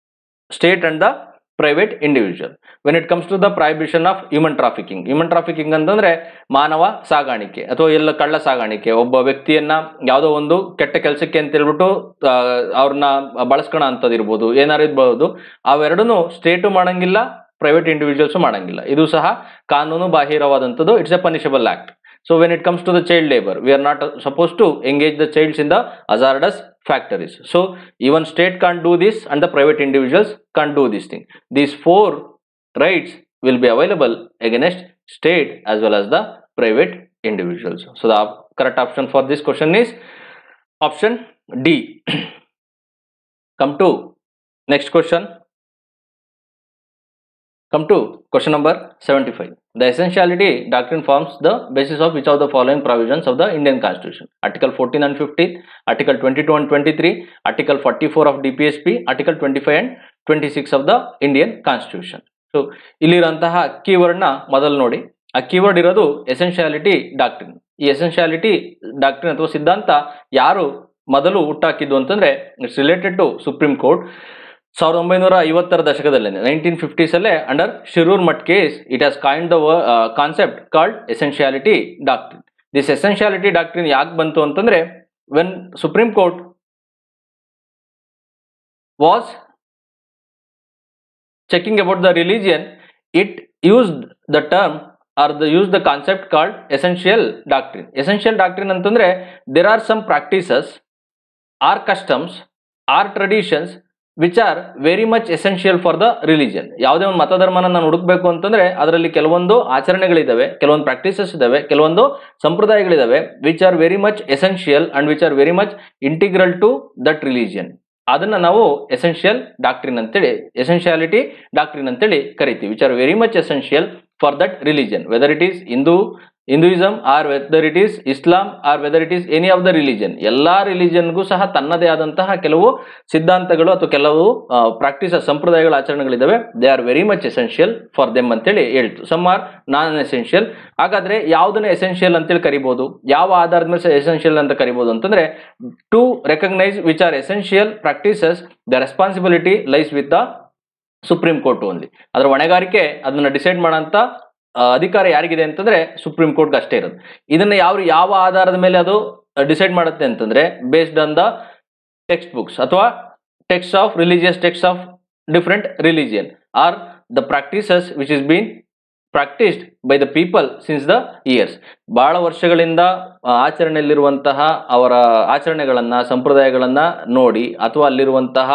state and the private individual. When it comes to the prohibition of human trafficking, human trafficking ಅಂತಂದ್ರೆ ಮಾನವ ಸಾಗಾಣಿಕೆ ಅಥವಾ ಎಲ್ಲ ಕಳ್ಳ ಸಾಗಾಣಿಕೆ. ಒಬ್ಬ ವ್ಯಕ್ತಿಯನ್ನ ಯಾವುದೋ ಒಂದು ಕೆಟ್ಟ ಕೆಲಸಕ್ಕೆ ಅಂತ ಹೇಳ್ಬಿಟ್ಟು ಅವ್ರನ್ನ ಬಳಸ್ಕೊಳ ಅಂತದಿರ್ಬೋದು, ಏನಾರು ಇರ್ಬೋದು. ಅವೆರಡೂ ಸ್ಟೇಟು ಮಾಡಂಗಿಲ್ಲ, ಪ್ರೈವೇಟ್ ಇಂಡಿವಿಜುವಲ್ಸು ಮಾಡಂಗಿಲ್ಲ. ಇದು ಸಹ ಕಾನೂನು ಬಾಹಿರವಾದಂಥದ್ದು. It's a punishable act. So when it comes to the child labor, we are not supposed to engage the childs in the hazardous factories. So even state can't do this and the private individuals can't do this thing. These four rights will be available against state as well as the private individuals. So the correct option for this question is option D. Come to next question. Come to question number 75. The essentiality doctrine forms the basis of which of the following provisions of the Indian Constitution? Article 14 and 15, Article 22 and 23, Article 44 of DPSP, Article 25 and 26 of the Indian Constitution. So ಇಲ್ಲಿರಂತಹ keyword ನ ಮೊದಲು ನೋಡಿ. ಆ keyword ಇರೋದು ಎಸೆನ್ಶಿಯಾಲಿಟಿ doctrine. ಈ ಎಸೆನ್ಶಿಯಾಲಿಟಿ doctrine ಅಥವಾ ಸಿದ್ಧಾಂತ ಯಾರು ಮೊದಲು ಹುಟ್ಟಾಕಿದ್ದು ಅಂತಂದ್ರೆ it's related to Supreme Court. 1950ರ ದಶಕದಲ್ಲಿ 1950s ಅಲ್ಲೇ under Shirur Mutt case it has coined the concept called essentiality doctrine. This essentiality doctrine ಯಾಕೆ ಬಂತು ಅಂತಂದ್ರೆ when Supreme Court was checking about the religion, it used the term or used the concept called essential doctrine. Essential doctrine ಅಂತಂದ್ರೆ there are some practices or customs or traditions which are very much essential for the religion. ಯಾವುದೇ ಒಂದು ಮತಧರ್ಮನ ನಾನು ಹುಡುಕ್ಬೇಕು ಅಂತಂದ್ರೆ ಅದರಲ್ಲಿ ಕೆಲವೊಂದು ಆಚರಣೆಗಳಿದಾವೆ, ಕೆಲವೊಂದು practices ಇದಾವೆ, ಕೆಲವೊಂದು ಸಂಪ್ರದಾಯಗಳಿದಾವೆ which are very much essential and which are very much integral to that religion. ಅದನ್ನ ನಾವು ಎಸೆನ್ಷಿಯಲ್ ಡಾಕ್ಟ್ರಿನ್ ಅಂತೇಳಿ, ಎಸೆನ್ಷಿಯಾಲಿಟಿ ಡಾಕ್ಟ್ರಿನ್ ಅಂತೇಳಿ ಕರಿತೀವಿ, which are very much essential for that religion, whether it is Hinduism or whether it is Islam or whether it is any of the religion. ಎಲ್ಲಾ ರಿಲಿಜನ್ಗೂ ಸಹ ತನ್ನದೇ ಆದಂತಹ ಕೆಲವು ಸಿದ್ಧಾಂತಗಳು ಅಥವಾ ಕೆಲವು ಪ್ರಾಕ್ಟೀಸ್ ಸಂಪ್ರದಾಯಗಳ ಆಚರಣೆಗಳಿದಾವೆ. They are very much essential for them ಅಂತೇಳಿ ಹೇಳ್ತು. Some are non essential. ಹಾಗಾದ್ರೆ ಯಾವುದನ್ನ ಎಸೆನ್ಷಿಯಲ್ ಅಂತೇಳಿ ಕರಿಬಹುದು, ಯಾವ ಆಧಾರದ ಮೇಲೆ ಎಸೆನ್ಷಿಯಲ್ ಅಂತ ಕರಿಬಹುದು ಅಂತಂದ್ರೆ, to recognise which are essential practices the responsibility lies with the Supreme Court only. ಅದರ ಹೊಣೆಗಾರಿಕೆ ಅದನ್ನ ಡಿಸೈಡ್ ಮಾಡೋಂಥ ಅಧಿಕಾರ ಯಾರಿಗಿದೆ ಅಂತಂದ್ರೆ ಸುಪ್ರೀಂ ಕೋರ್ಟ್ ಅಷ್ಟೇ ಇರೋದು. ಇದನ್ನ ಯಾವ ಆಧಾರದ ಮೇಲೆ ಅದು ಡಿಸೈಡ್ ಮಾಡುತ್ತೆ ಅಂತಂದ್ರೆ, based on the text books ಅಥವಾ text of religious text of different religion or the practices which is been practised by the people since the years. ಬಹಳ ವರ್ಷಗಳಿಂದ ಆಚರಣೆಯಲ್ಲಿರುವಂತಹ ಅವರ ಆಚರಣೆಗಳನ್ನ ಸಂಪ್ರದಾಯಗಳನ್ನ ನೋಡಿ ಅಥವಾ ಅಲ್ಲಿರುವಂತಹ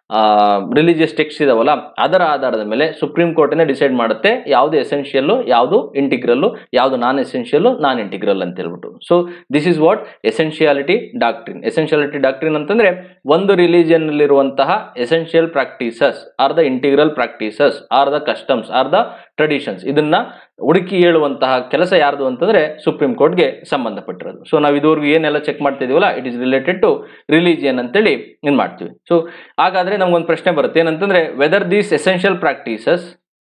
ರಿಲಿಜಿಯಸ್ ಟೆಕ್ಸ್ಟ್ ಇದಾವಲ್ಲ ಅದರ ಆಧಾರದ ಮೇಲೆ ಸುಪ್ರೀಂ ಕೋರ್ಟಿನ ಡಿಸೈಡ್ ಮಾಡುತ್ತೆ ಯಾವುದು ಎಸೆನ್ಷಿಯಲ್, ಯಾವುದು ಇಂಟಿಗ್ರಲ್, ಯಾವುದು ನಾನ್ ಎಸೆನ್ಷಿಯಲ್, ನಾನ್ ಇಂಟಿಗ್ರಲ್ ಅಂತ ಹೇಳ್ಬಿಟ್ಟು. So this is what essentiality doctrine. Essentiality doctrine ಅಂತಂದ್ರೆ ಒಂದು ರಿಲಿಜಿಯನ್ ಅಲ್ಲಿರುವಂತಹ essential practices or the integral practices or the customs or the traditions, ಇದನ್ನ ಹುಡುಕಿ ಹೇಳುವಂತಹ ಕೆಲಸ ಯಾರ್ದು ಅಂತಂದ್ರೆ ಸುಪ್ರೀಂ ಕೋರ್ಟ್ಗೆ ಸಂಬಂಧಪಟ್ಟಿರೋದು. ಸೊ ನಾವು ಇದುವರೆಗೂ ಏನೆಲ್ಲ ಚೆಕ್ ಮಾಡ್ತಾ ಇದೀವಲ್ಲ, it is related to religion ಅಂತೇಳಿ ಏನ್ ಮಾಡ್ತೀವಿ. ಸೊ ಹಾಗಾದ್ರೆ ನಮ್ಗೊಂದು ಪ್ರಶ್ನೆ ಬರುತ್ತೆ ಏನಂತಂದ್ರೆ, whether these essential practices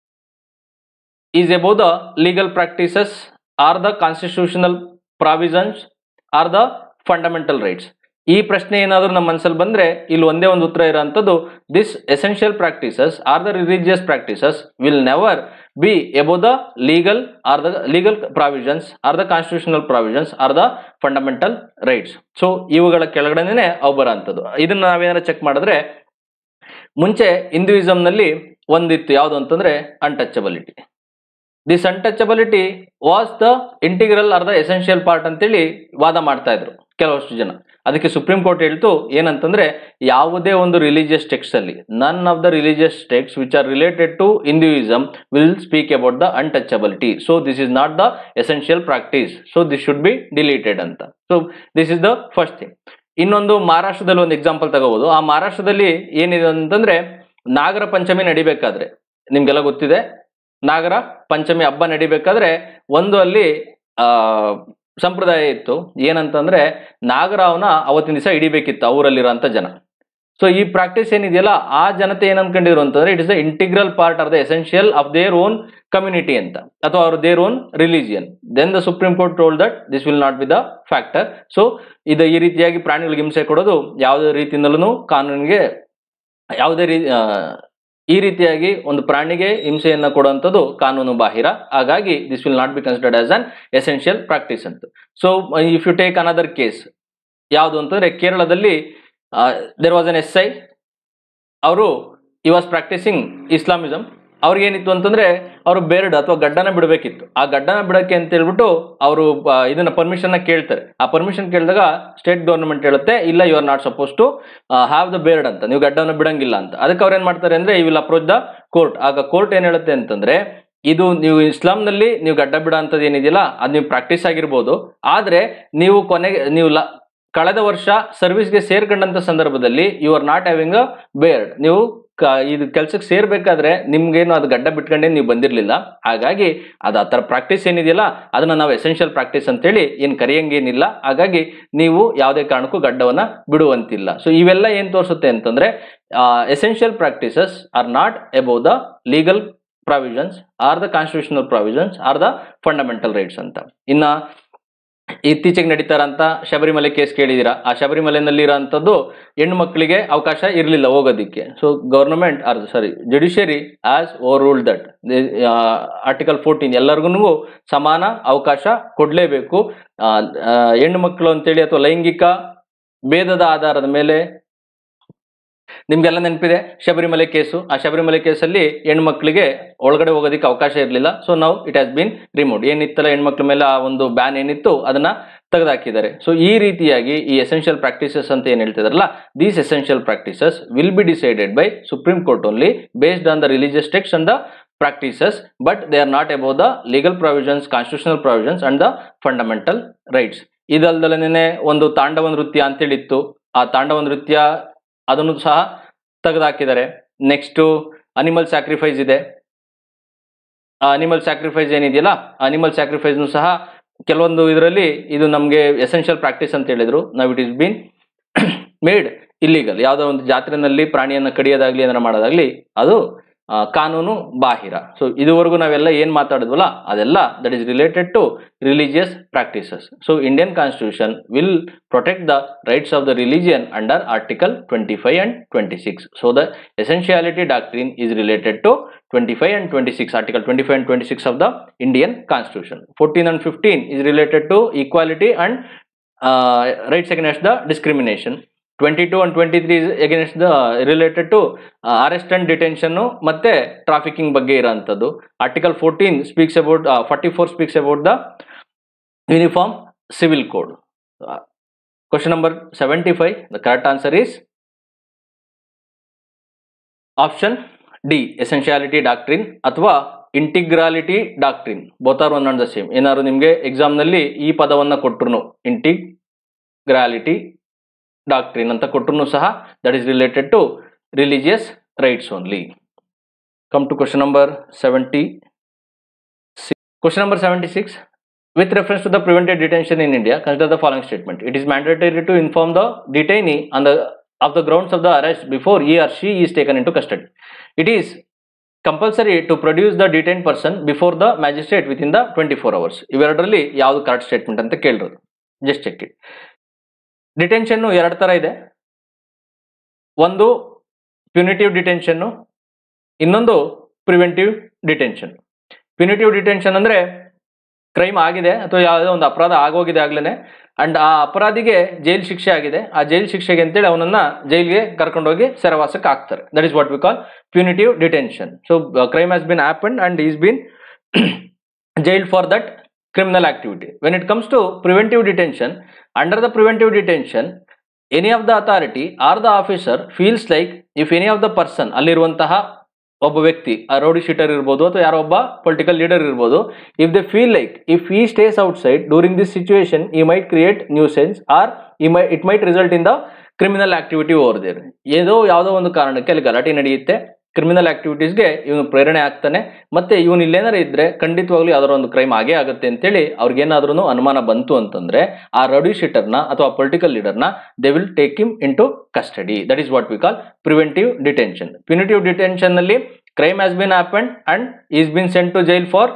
is above the legal practices or the constitutional provisions or the fundamental rights. ಈ ಪ್ರಶ್ನೆ ಏನಾದರೂ ನಮ್ಮ ಮನಸ್ಸಲ್ಲಿ ಬಂದ್ರೆ ಇಲ್ಲಿ ಒಂದೇ ಒಂದು ಉತ್ತರ ಇರೋಂಥದ್ದು, this essential practices or the religious practices will never be above the legal or the legal provisions or the constitutional provisions or the fundamental rights. So ಇವುಗಳ ಕೆಳಗಡೆನೆ ಅವು ಬರೋಂಥದ್ದು. ಇದನ್ನ ನಾವೇನಾರ ಚೆಕ್ ಮಾಡಿದ್ರೆ, ಮುಂಚೆ ಹಿಂದೂಯಿಸಮ್ ನಲ್ಲಿ ಒಂದಿತ್ತು, ಯಾವುದು ಅಂತಂದ್ರೆ untouchability. This untouchability was the integral or the essential part ಅಂತೇಳಿ ವಾದ ಮಾಡ್ತಾ ಇದ್ರು ಕೆಲವಷ್ಟು ಜನ. ಅದಕ್ಕೆ ಸುಪ್ರೀಂ ಕೋರ್ಟ್ ಹೇಳ್ತು ಏನಂತಂದ್ರೆ, ಯಾವುದೇ ಒಂದು ರಿಲಿಜಿಯಸ್ ಟೆಕ್ಸ್ಟ್ ಅಲ್ಲಿ none of the religious text which are related to Hinduism will speak about the untouchability. So this is not the essential practice, so this should be deleted ಅಂತ. So this is the first thing. ಇನ್ನೊಂದು ಮಹಾರಾಷ್ಟ್ರದಲ್ಲಿ ಒಂದು example ತಗೋಬಹುದು. ಆ ಮಹಾರಾಷ್ಟ್ರದಲ್ಲಿ ಏನಿದೆ ಅಂತಂದ್ರೆ, ನಾಗರ ಪಂಚಮಿ ನಡಿಬೇಕಾದ್ರೆ, ನಿಮ್ಗೆಲ್ಲ ಗೊತ್ತಿದೆ, ನಾಗರ ಪಂಚಮಿ ಹಬ್ಬ ನಡಿಬೇಕಾದ್ರೆ ಒಂದು ಅಲ್ಲಿ ಸಂಪ್ರದಾಯ ಇತ್ತು. ಏನಂತಂದ್ರೆ, ನಾಗರಾವನ ಅವತ್ತಿನ ದಿವಸ ಹಿಡಿಬೇಕಿತ್ತು ಅವರಲ್ಲಿರೋಂಥ ಜನ. ಸೊ ಈ ಪ್ರಾಕ್ಟೀಸ್ ಏನಿದೆಯಲ್ಲ, ಆ ಜನತೆ ಏನ್ ಅನ್ಕೊಂಡಿದ್ರು ಅಂತಂದ್ರೆ, it is the integral part or the essential of their own community ಅಂತ, ಅಥವಾ ಅವ್ರ their own religion. Then the Supreme Court told that this will not be the factor. So ಇದು ಈ ರೀತಿಯಾಗಿ ಪ್ರಾಣಿಗಳಿಗೆ ಹಿಂಸೆ ಕೊಡೋದು ಯಾವುದೇ ರೀತಿಯಿಂದಲೂ ಕಾನೂನಿಗೆ ಈ ರೀತಿಯಾಗಿ ಒಂದು ಪ್ರಾಣಿಗೆ ಹಿಂಸೆಯನ್ನ ಕೊಡುವಂಥದ್ದು ಕಾನೂನು ಬಾಹಿರ. ಹಾಗಾಗಿ this will not be considered as an essential practice ಅಂತ. So if you take another case, ಯಾವುದು ಅಂತಂದ್ರೆ ಕೇರಳದಲ್ಲಿ ದೇರ್ ವಾಸ್ ಅನ್ SI. ಅವರು ಈ ವಾಸ್ ಪ್ರಾಕ್ಟೀಸಿಂಗ್ ಇಸ್ಲಾಮಿಸಮ್. ಅವ್ರಿಗೆ ಏನಿತ್ತು ಅಂತಂದ್ರೆ, ಅವರು ಬೇರ್ಡ್ ಅಥವಾ ಗಡ್ಡನ ಬಿಡಬೇಕಿತ್ತು. ಆ ಗಡ್ಡನ ಬಿಡಕ್ಕೆ ಅಂತ ಹೇಳ್ಬಿಟ್ಟು ಅವರು ಇದನ್ನ ಪರ್ಮಿಷನ್ ಕೇಳ್ತಾರೆ. ಆ ಪರ್ಮಿಷನ್ ಕೇಳಿದಾಗ ಸ್ಟೇಟ್ ಗವರ್ನಮೆಂಟ್ ಹೇಳುತ್ತೆ, ಇಲ್ಲ, you are not suppose to have the beard ಅಂತ, ನೀವು ಗಡ್ಡನ ಬಿಡಂಗಿಲ್ಲ ಅಂತ. ಅದಕ್ಕೆ ಅವ್ರು ಏನ್ ಮಾಡ್ತಾರೆ ಅಂದ್ರೆ, you will approach the court. ಆಗ ಕೋರ್ಟ್ ಏನ್ ಹೇಳುತ್ತೆ ಅಂತಂದ್ರೆ, ಇದು ನೀವು ಇಸ್ಲಾಂನಲ್ಲಿ ನೀವು ಗಡ್ಡ ಬಿಡ ಅಂತದ್ದು ಏನಿದೆಯಲ್ಲ, ಅದು ನೀವು ಪ್ರಾಕ್ಟೀಸ್ ಆಗಿರ್ಬೋದು, ಆದ್ರೆ ನೀವು ಕಳೆದ ವರ್ಷ ಸರ್ವಿಸ್ಗೆ ಸೇರ್ಕೊಂಡಂತ ಸಂದರ್ಭದಲ್ಲಿ you are not having a beard. ನೀವು ಇದು ಕೆಲ್ಸಕ್ಕೆ ಸೇರ್ಬೇಕಾದ್ರೆ ನಿಮ್ಗೇನು ಅದು ಗಡ್ಡ ಬಿಟ್ಕೊಂಡೇ ನೀವು ಬಂದಿರ್ಲಿಲ್ಲ. ಹಾಗಾಗಿ ಅದು ಆ ಥರ ಪ್ರಾಕ್ಟೀಸ್ ಏನಿದೆಯಲ್ಲ, ಅದನ್ನ ನಾವು ಎಸೆನ್ಷಿಯಲ್ ಪ್ರಾಕ್ಟೀಸ್ ಅಂತೇಳಿ ಏನು ಕರೆಯಂಗೇನಿಲ್ಲ. ಹಾಗಾಗಿ ನೀವು ಯಾವುದೇ ಕಾರಣಕ್ಕೂ ಗಡ್ಡವನ್ನ ಬಿಡುವಂತಿಲ್ಲ. ಸೊ ಇವೆಲ್ಲ ಏನ್ ತೋರಿಸುತ್ತೆ ಅಂತಂದ್ರೆ, essential practices are not above the legal provisions or the constitutional provisions or the fundamental rights ಅಂತ. ಇನ್ನ ಇತ್ತೀಚೆಗೆ ನಡೀತಾರಂತ ಶಬರಿಮಲೆ ಕೇಸ್ ಕೇಳಿದೀರಾ. ಆ ಶಬರಿಮಲೆನಲ್ಲಿ ಇರೋಂಥದ್ದು ಹೆಣ್ಣು ಮಕ್ಕಳಿಗೆ ಅವಕಾಶ ಇರಲಿಲ್ಲ ಹೋಗೋದಿಕ್ಕೆ. So government judiciary has overruled that article 14 ಎಲ್ಲರಿಗೂ ಸಮಾನ ಅವಕಾಶ ಕೊಡ್ಲೇಬೇಕು. ಹೆಣ್ಣು ಮಕ್ಕಳು ಅಂತೇಳಿ ಅಥವಾ ಲೈಂಗಿಕ ಭೇದದ ಆಧಾರದ ಮೇಲೆ ನಿಮ್ಗೆಲ್ಲ ನೆನಪಿದೆ ಶಬರಿಮಲೆ ಕೇಸು. ಆ ಶಬರಿಮಲೆ ಕೇಸಲ್ಲಿ ಹೆಣ್ಮಕ್ಳಿಗೆ ಒಳಗಡೆ ಹೋಗೋದಕ್ಕೆ ಅವಕಾಶ ಇರಲಿಲ್ಲ. ಸೊ ನಾವು ಇಟ್ ಹ್ಯಾಸ್ ಬೀನ್ ರಿಮೂವ್ಡ್. ಏನಿತ್ತಲ್ಲ ಹೆಣ್ಮಕ್ಳ ಮೇಲೆ ಆ ಒಂದು ಬ್ಯಾನ್ ಏನಿತ್ತು ಅದನ್ನ ತೆಗೆದುಹಾಕಿದ್ದಾರೆ. ಸೊ ಈ ರೀತಿಯಾಗಿ ಈ ಎಸೆನ್ಷಿಯಲ್ ಪ್ರಾಕ್ಟೀಸಸ್ ಅಂತ ಏನ್ ಹೇಳ್ತಿದಾರಲ್ಲ, these essential practices will be decided by Supreme Court only based on the religious text and the practices, but they are not above the legal provisions, constitutional provisions and the fundamental rights. ಇದಲ್ದಲೇ ಒಂದು ತಾಂಡವ ನೃತ್ಯ ಅಂತೇಳಿತ್ತು. ಆ ತಾಂಡವ ನೃತ್ಯ ಅದನ್ನು ಸಹ ತೆಗೆದುಹಾಕಿದ್ದಾರೆ. Next animal sacrifice ಇದೆ. ಆ ಅನಿಮಲ್ ಸ್ಯಾಕ್ರಿಫೈಸ್ ಏನಿದೆಯಲ್ಲ, ಅನಿಮಲ್ ಸ್ಯಾಕ್ರಿಫೈಸ್ ಸಹ ಕೆಲವೊಂದು ಇದರಲ್ಲಿ ಇದು ನಮಗೆ ಎಸೆನ್ಷಿಯಲ್ ಪ್ರಾಕ್ಟೀಸ್ ಅಂತ ಹೇಳಿದ್ರು. ನಾವು it is been made illegal. ಯಾವುದೋ ಒಂದು ಜಾತ್ರೆನಲ್ಲಿ ಪ್ರಾಣಿಯನ್ನ ಕಡಿಯೋದಾಗ್ಲಿ ಏನಾರ ಮಾಡೋದಾಗ್ಲಿ ಅದು ಕಾನೂನು ಬಾಹಿರ. ಸೊ ಇದುವರೆಗೂ ನಾವೆಲ್ಲ ಏನ್ ಮಾತಾಡಿದ್ವಲ್ಲ ಅದೆಲ್ಲ that is related to religious practices. So Indian Constitution will protect the rights of the religion under article 25 and 26. So the essentiality doctrine is related to 25 and 26, article 25 and 26 of the Indian Constitution. 14 and 15 is related to equality and rights against the discrimination. 22 and 23 is against the related to arrest and detention ಮತ್ತೆ trafficking ಬಗ್ಗೆ ಇರೋಂಥದ್ದು. Article 14 speaks about 44 speaks about the uniform civil code. Question number 75, the correct answer is option D, essentiality doctrine ಅಥವಾ integrality doctrine. Both are one and the same. ಏನಾದ್ರು ನಿಮಗೆ exam ನಲ್ಲಿ ಈ ಪದವನ್ನ ಕೊಟ್ಟರು ಇಂಟಿಗ್ರಾಲಿಟಿ ಡಾಕ್ಟ್ರಿನ್ ಅಂತ ಕೊಟ್ಟರು ಸಹ that is related to religious rights only. Come to question number 76. Question number 76. With reference to the preventive detention in India, consider the following statement. It is mandatory to inform the detainee of the grounds of the arrest before he or she is taken into custody. It is compulsory to produce the detained person before the magistrate within the 24 hours. ಇವೆರಡರಲ್ಲಿ ಯಾವುದು correct statement ಅಂತ ಕೇಳಿರೋದು. Just check it. Detention ಎರಡು ತರ ಇದೆ. ಒಂದು punitive detention, ಇನ್ನೊಂದು preventive detention. Punitive detention ಅಂದ್ರೆ ಕ್ರೈಮ್ ಆಗಿದೆ ಅಥವಾ ಯಾವುದೋ ಒಂದು ಅಪರಾಧ ಆಗೋಗಿದೆ ಆಗ್ಲೇನೆ ಅಂಡ್ ಆ ಅಪರಾಧಿಗೆ ಜೈಲ್ ಶಿಕ್ಷೆ ಆಗಿದೆ. ಆ ಜೈಲ್ ಶಿಕ್ಷೆಗೆ ಅಂತೇಳಿ ಅವನನ್ನ ಜೈಲ್ಗೆ ಕರ್ಕೊಂಡೋಗಿ ಸೆರೆವಾಸಕ್ಕೆ ಹಾಕ್ತಾರೆ. That is what we call punitive detention. So crime has been happened and is been jailed for that criminal activity. When it comes to preventive detention, under the preventive detention, any of the authority or the officer feels like if any of the person ಅಲ್ಲಿರುವಂತಹ ಒಬ್ಬ ವ್ಯಕ್ತಿ, ಆ rowdy sheeter ಇರ್ಬೋದು ಅಥವಾ ಯಾರೋ ಒಬ್ಬ political leader ಇರ್ಬೋದು, if they feel like if he stays outside during this situation he might create nuisance or it might result in the criminal activity over there. ಯಾವುದೋ ಒಂದು ಕಾರಣಕ್ಕೆ ಅಲ್ಲಿ ಗಲಾಟೆ ನಡೆಯುತ್ತೆ, ಕ್ರಿಮಿನಲ್ ಆಕ್ಟಿವಿಟೀಸ್ಗೆ ಇವನು ಪ್ರೇರಣೆ ಆಗ್ತಾನೆ, ಮತ್ತೆ ಇವನು ಇಲ್ಲೇನಾರ ಇದ್ರೆ ಖಂಡಿತವಾಗ್ಲೂ ಯಾವ್ದಾರ ಒಂದು ಕ್ರೈಮ್ ಆಗೇ ಆಗುತ್ತೆ ಅಂತೇಳಿ ಅವ್ರಿಗೇನಾದ್ರೂ ಅನುಮಾನ ಬಂತು ಅಂತಂದ್ರೆ ಆ ರೌಡಿ ಶೀಟರ್ನ ಅಥವಾ ಪೊಲಿಟಿಕಲ್ ಲೀಡರ್ನ they will take him into custody. That is what we call preventive detention. Punitive detention ನಲ್ಲಿ crime has been happened and is been sent to jail for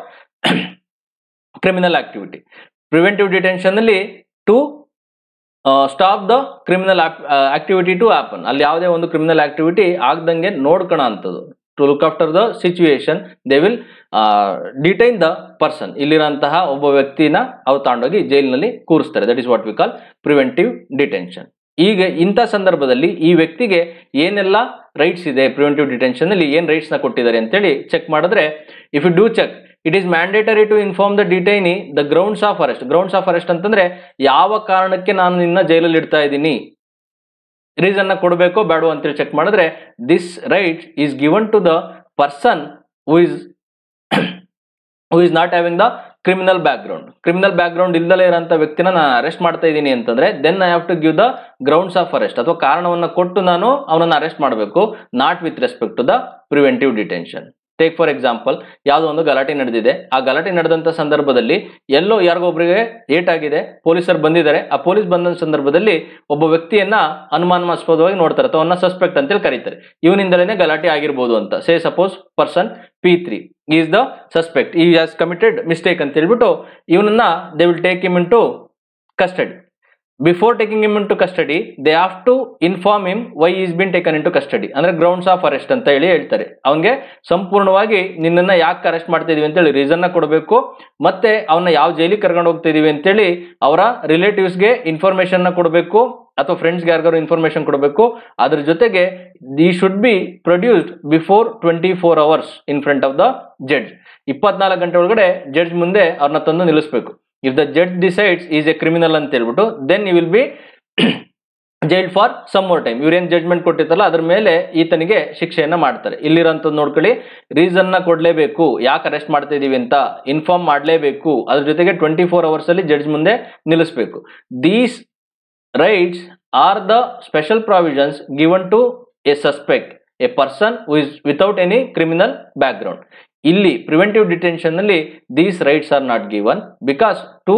criminal activity. Preventive detention ನಲ್ಲಿ to stop the criminal activity to happen. ಅಲ್ಲಿ ಯಾವುದೇ ಒಂದು criminal activity ಆಗದಂಗೆ ನೋಡ್ಕೋಣ ಅಂತದ್ದು. To look after the situation they will detain the person. ಇಲ್ಲಿರೋಂತಹ ಒಬ್ಬ ವ್ಯಕ್ತಿನ ಅವ್ರು ತಗೊಂಡೋಗಿ ಜೈಲಿನಲ್ಲಿ ಕೂರಿಸ್ತಾರೆ. That is what we call preventive detention. ಈಗ ಇಂಥ ಸಂದರ್ಭದಲ್ಲಿ ಈ ವ್ಯಕ್ತಿಗೆ ಏನೆಲ್ಲ ರೈಟ್ಸ್ ಇದೆ, ಪ್ರಿವೆಂಟಿವ್ ಡಿಟೆನ್ಷನ್ ಅಲ್ಲಿ ಏನ್ ರೈಟ್ಸ್ ನ ಕೊಟ್ಟಿದ್ದಾರೆ ಅಂತೇಳಿ ಚೆಕ್ ಮಾಡಿದ್ರೆ, if you do check, it is mandatory to inform the detainee the grounds of arrest. Grounds of arrest ಅಂತಂದ್ರೆ ಯಾವ ಕಾರಣಕ್ಕೆ ನಾನು ನಿನ್ನ ಜೈಲಲ್ಲಿ ಇಡ್ತಾ ಇದ್ದೀನಿ, ರೀಸನ್ ನ ಕೊಡಬೇಕೋ ಬೇಡೋ ಅಂತೇಳಿ ಚೆಕ್ ಮಾಡಿದ್ರೆ, this right is given to the person who is not having the criminal background. Criminal background ಇಲ್ದಲೇ ಇರೋಂಥ ವ್ಯಕ್ತಿನ ನಾನು ಅರೆಸ್ಟ್ ಮಾಡ್ತಾ ಇದ್ದೀನಿ ಅಂತಂದ್ರೆ then I have to give the grounds of arrest, ಅಥವಾ ಕಾರಣವನ್ನ ಕೊಟ್ಟು ನಾನು ಅವನನ್ನ ಅರೆಸ್ಟ್ ಮಾಡಬೇಕು, not with respect to the preventive detention. Take for example, ಯಾವುದೋ ಒಂದು ಗಲಾಟೆ ನಡೆದಿದೆ. ಆ ಗಲಾಟೆ ನಡೆದಂತ ಸಂದರ್ಭದಲ್ಲಿ ಎಲ್ಲೋ ಯಾರಿಗೊಬ್ಬರಿಗೆ ಏಟ್ ಆಗಿದೆ, ಪೊಲೀಸರು ಬಂದಿದ್ದಾರೆ. ಆ ಪೊಲೀಸ್ ಬಂದ ಸಂದರ್ಭದಲ್ಲಿ ಒಬ್ಬ ವ್ಯಕ್ತಿಯನ್ನ ಅನುಮಾನಾಸ್ಪದವಾಗಿ ನೋಡ್ತಾರೆ ಅಥವಾ ಅವನ್ನ ಸಸ್ಪೆಕ್ಟ್ ಅಂತೇಳಿ ಕರೀತಾರೆ. ಇವನಿಂದಲೇ ಗಲಾಟೆ ಆಗಿರ್ಬೋದು ಅಂತ. Say suppose person P3 is the suspect, he has committed mistake ಅಂತ ಹೇಳ್ಬಿಟ್ಟು ಇವನನ್ನ they will take him into custody. Before taking him into custody they have to inform him why is been taken into custody, ಅಂದ್ರೆ grounds of arrest ಅಂತ ಹೇಳ್ತಾರೆ. ಅವನಿಗೆ ಸಂಪೂರ್ಣವಾಗಿ ನಿನ್ನನ್ನ ಯಾಕೆ ಅರೆಸ್ಟ್ ಮಾಡ್ತಾ ಇದೀವಿ ಅಂತೇಳಿ ರೀಸನ್ ನ ಕೊಡಬೇಕು, ಮತ್ತೆ ಅವನ್ನ ಯಾವ ಜೈಲಿಗೆ ಕರ್ಕೊಂಡು ಹೋಗ್ತಾ ಇದೀವಿ ಅಂತೇಳಿ ಅವರ ರಿಲೇಟಿವ್ಸ್ಗೆ ಇನ್ಫಾರ್ಮೇಶನ್ ನ ಕೊಡಬೇಕು, ಅಥವಾ ಫ್ರೆಂಡ್ಸ್ಗೆ ಯಾರಿಗಾರು ಇನ್ಫಾರ್ಮೇಶನ್ ಕೊಡಬೇಕು. ಅದ್ರ ಜೊತೆಗೆ they should be produced before 24 hours in front of the judge. 24 ಗಂಟೆ ಒಳಗಡೆ ಜಡ್ಜ್ ಮುಂದೆ ಅವ್ರನ್ನ ತಂದು ನಿಲ್ಲಿಸಬೇಕು. If the judge decides is a criminal ಅಂತ ಹೇಳ್ಬಿಟ್ಟು then you will be jailed for some more time. ಇವ್ರೇನ್ ಜಡ್ಜ್ಮೆಂಟ್ ಕೊಟ್ಟಿರ್ತಾರಲ್ಲ ಅದ್ರ ಮೇಲೆ ಈತನಿಗೆ ಶಿಕ್ಷೆಯನ್ನ ಮಾಡ್ತಾರೆ. ಇಲ್ಲಿರೋಂಥದ್ದು ನೋಡ್ಕೊಳ್ಳಿ, ರೀಸನ್ ನ ಕೊಡ್ಲೇಬೇಕು, ಯಾಕೆ ಅರೆಸ್ಟ್ ಮಾಡ್ತಾ ಇದೀವಿ ಅಂತ ಇನ್ಫಾರ್ಮ್ ಮಾಡ್ಲೇಬೇಕು. ಅದ್ರ ಜೊತೆಗೆ 24 hours ಅಲ್ಲಿ ಜಡ್ಜ್ ಮುಂದೆ ನಿಲ್ಲಿಸಬೇಕು. These rights are the special provisions given to a suspect, a person who is without any criminal background. ಇಲ್ಲಿ ಪ್ರಿವೆಂಟಿವ್ ಡಿಟೆನ್ಷನ್ ನಲ್ಲಿ these rights are not given because to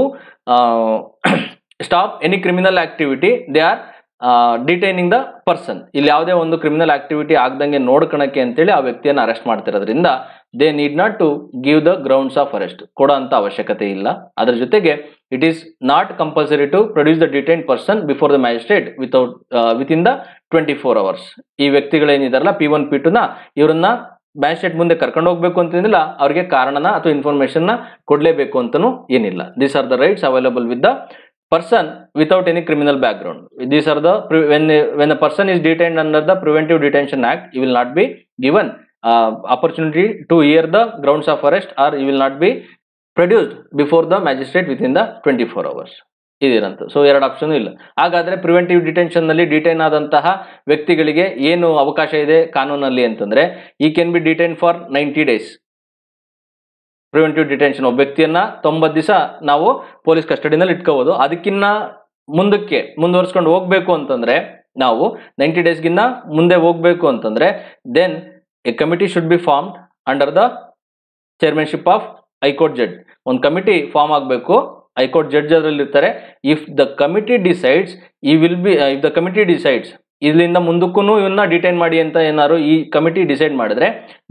stop any criminal activity they are detaining the person. ಇಲ್ಲಿ ಯಾವುದೇ ಒಂದು criminal activity ಆಗದಂಗೆ ನೋಡ್ಕೊಳಕ್ಕೆ ಅಂತೇಳಿ ಆ ವ್ಯಕ್ತಿಯನ್ನು arrest ಮಾಡ್ತಿರೋದ್ರಿಂದ they need not to give the grounds of arrest, ಕೊಡೋ ಅಂತ ಅವಶ್ಯಕತೆ ಇಲ್ಲ. ಅದ್ರ ಜೊತೆಗೆ it is not compulsory to produce the detained person before the magistrate within the 24 hours. ಈ ವ್ಯಕ್ತಿಗಳೇನಿದಾರಲ್ಲ P1 P2 ನ ಇವರನ್ನ ಮ್ಯಾಜಿಸ್ಟ್ರೇಟ್ ಮುಂದೆ ಕರ್ಕೊಂಡು ಹೋಗ್ಬೇಕು ಅಂತಂದಿಲ್ಲ, ಅವ್ರಿಗೆ ಕಾರಣನ ಅಥವಾ ಇನ್ಫಾರ್ಮೇಶನ್ ನ ಕೊಡ್ಲೇಬೇಕು ಅಂತನೂ ಏನಿಲ್ಲ. These are the rights available with the person without any criminal background. These are the when a person is detained under the Preventive Detention Act, he will not be given opportunity to hear the grounds of arrest, or he will not be produced before the magistrate within the 24 hours. ಇದಿರಂತ. So ಎರಡು option ಇಲ್ಲ. ಹಾಗಾದ್ರೆ preventive detention ನಲ್ಲಿ detain ಆದಂತಹ ವ್ಯಕ್ತಿಗಳಿಗೆ ಏನು ಅವಕಾಶ ಇದೆ ಕಾನೂನಲ್ಲಿ ಅಂತಂದ್ರೆ, he can be detain for 90 days. Preventive detention ಒಬ್ಬ ವ್ಯಕ್ತಿಯನ್ನ 90 ದಿವಸ ನಾವು ಪೊಲೀಸ್ ಕಸ್ಟಡಿನಲ್ಲಿ ಇಟ್ಕೋಬಹುದು. ಅದಕ್ಕಿನ್ನ ಮುಂದಕ್ಕೆ ಮುಂದುವರ್ಸ್ಕೊಂಡು ಹೋಗ್ಬೇಕು ಅಂತಂದ್ರೆ, ನಾವು 90 days ಗಿನ್ನ ಮುಂದೆ ಹೋಗ್ಬೇಕು ಅಂತಂದ್ರೆ then a committee should be formed under the chairmanship of high court judge. ಒಂದು ಕಮಿಟಿ ಫಾರ್ಮ್ ಆಗಬೇಕು, ಹೈಕೋರ್ಟ್ ಜಡ್ಜ್ ಅದರಲ್ಲಿ ಇರ್ತಾರೆ. If the committee decides if the committee decides ಇಲ್ಲಿಂದ ಮುಂದಕ್ಕೂ ಇವನ್ನ ಡಿಟೈನ್ ಮಾಡಿ ಅಂತ ಏನಾದ್ರು ಈ ಕಮಿಟಿ ಡಿಸೈಡ್ ಮಾಡಿದ್ರೆ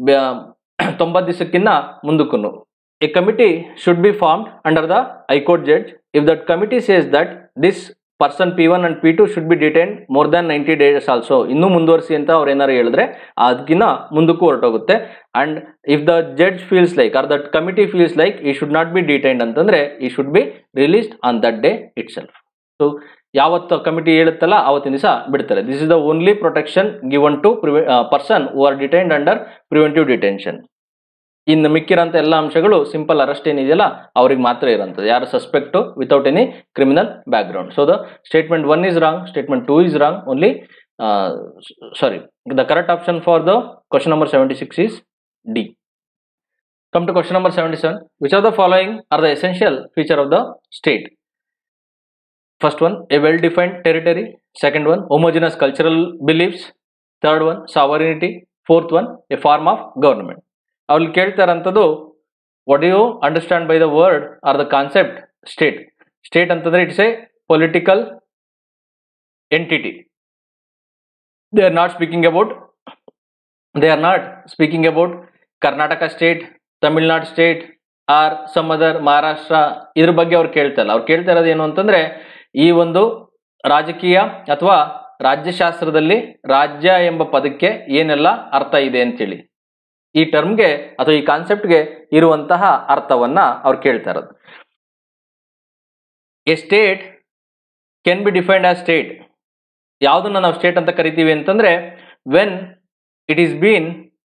90 ದಿವಸಕ್ಕಿಂತ ಮುಂದಕ್ಕೂ a committee should be formed under the High Court judge. If that committee says that this person P1 and P2 should be detained more than 90 days also, ಇನ್ನೂ ಮುಂದುವರಿಸಿ ಅಂತ ಅವ್ರು ಏನಾರು ಹೇಳಿದ್ರೆ ಅದಕ್ಕಿಂತ ಮುಂದಕ್ಕೂ ಹೊರಟೋಗುತ್ತೆ. And if the judge feels like or that committee feels like he should not be detained ಅಂತಂದ್ರೆ he should be released on that day itself. So ಯಾವತ್ತು ಕಮಿಟಿ ಹೇಳುತ್ತಲ್ಲ ಆವತ್ತಿನ ದಿವಸ ಬಿಡ್ತಾರೆ. This is the only protection given to person who are detained under preventive detention. ಇನ್ನು ಮಿಕ್ಕಿರೋಂಥ ಎಲ್ಲ ಅಂಶಗಳು ಸಿಂಪಲ್ ಅರೆಸ್ಟ್ ಏನಿದೆಯಲ್ಲ ಅವ್ರಿಗೆ ಮಾತ್ರ ಇರೋಂಥದ್ದು, ಯಾರು suspect without any criminal background. So the statement 1 is wrong, statement 2 is wrong. Only the correct option for the question number 76 is D. Come to question number 77. Which of the following are the essential feature of the state? First one, a well-defined territory. Second one, homogeneous cultural beliefs. Third one, sovereignty. Fourth one, a form of government. ಅವ್ರಲ್ಲಿ ಕೇಳ್ತಾರಂಥದ್ದು, what you understand by the word or the concept state? State ಅಂತಂದ್ರೆ it's a political entity. They are not speaking about Karnataka state, Tamil Nadu state or some other Maharashtra. ಇದ್ರ ಬಗ್ಗೆ ಅವ್ರು ಕೇಳ್ತಾರಲ್ಲ, ಅವ್ರು ಕೇಳ್ತಾ ಇರೋದು ಏನು ಅಂತಂದ್ರೆ ಈ ಒಂದು ರಾಜಕೀಯ ಅಥವಾ ರಾಜ್ಯಶಾಸ್ತ್ರದಲ್ಲಿ ರಾಜ್ಯ ಎಂಬ ಪದಕ್ಕೆ ಏನೆಲ್ಲ ಅರ್ಥ ಇದೆ ಅಂತೇಳಿ, ಈ ಟರ್ಮ್ಗೆ ಅಥವಾ ಈ ಕಾನ್ಸೆಪ್ಟ್ಗೆ ಇರುವಂತಹ ಅರ್ಥವನ್ನ ಅವ್ರು ಕೇಳ್ತಾ ಇರೋದು. A state can be defined as state. ಯಾವುದನ್ನ ನಾವು ಸ್ಟೇಟ್ ಅಂತ ಕರಿತೀವಿ ಅಂತಂದ್ರೆ when it is been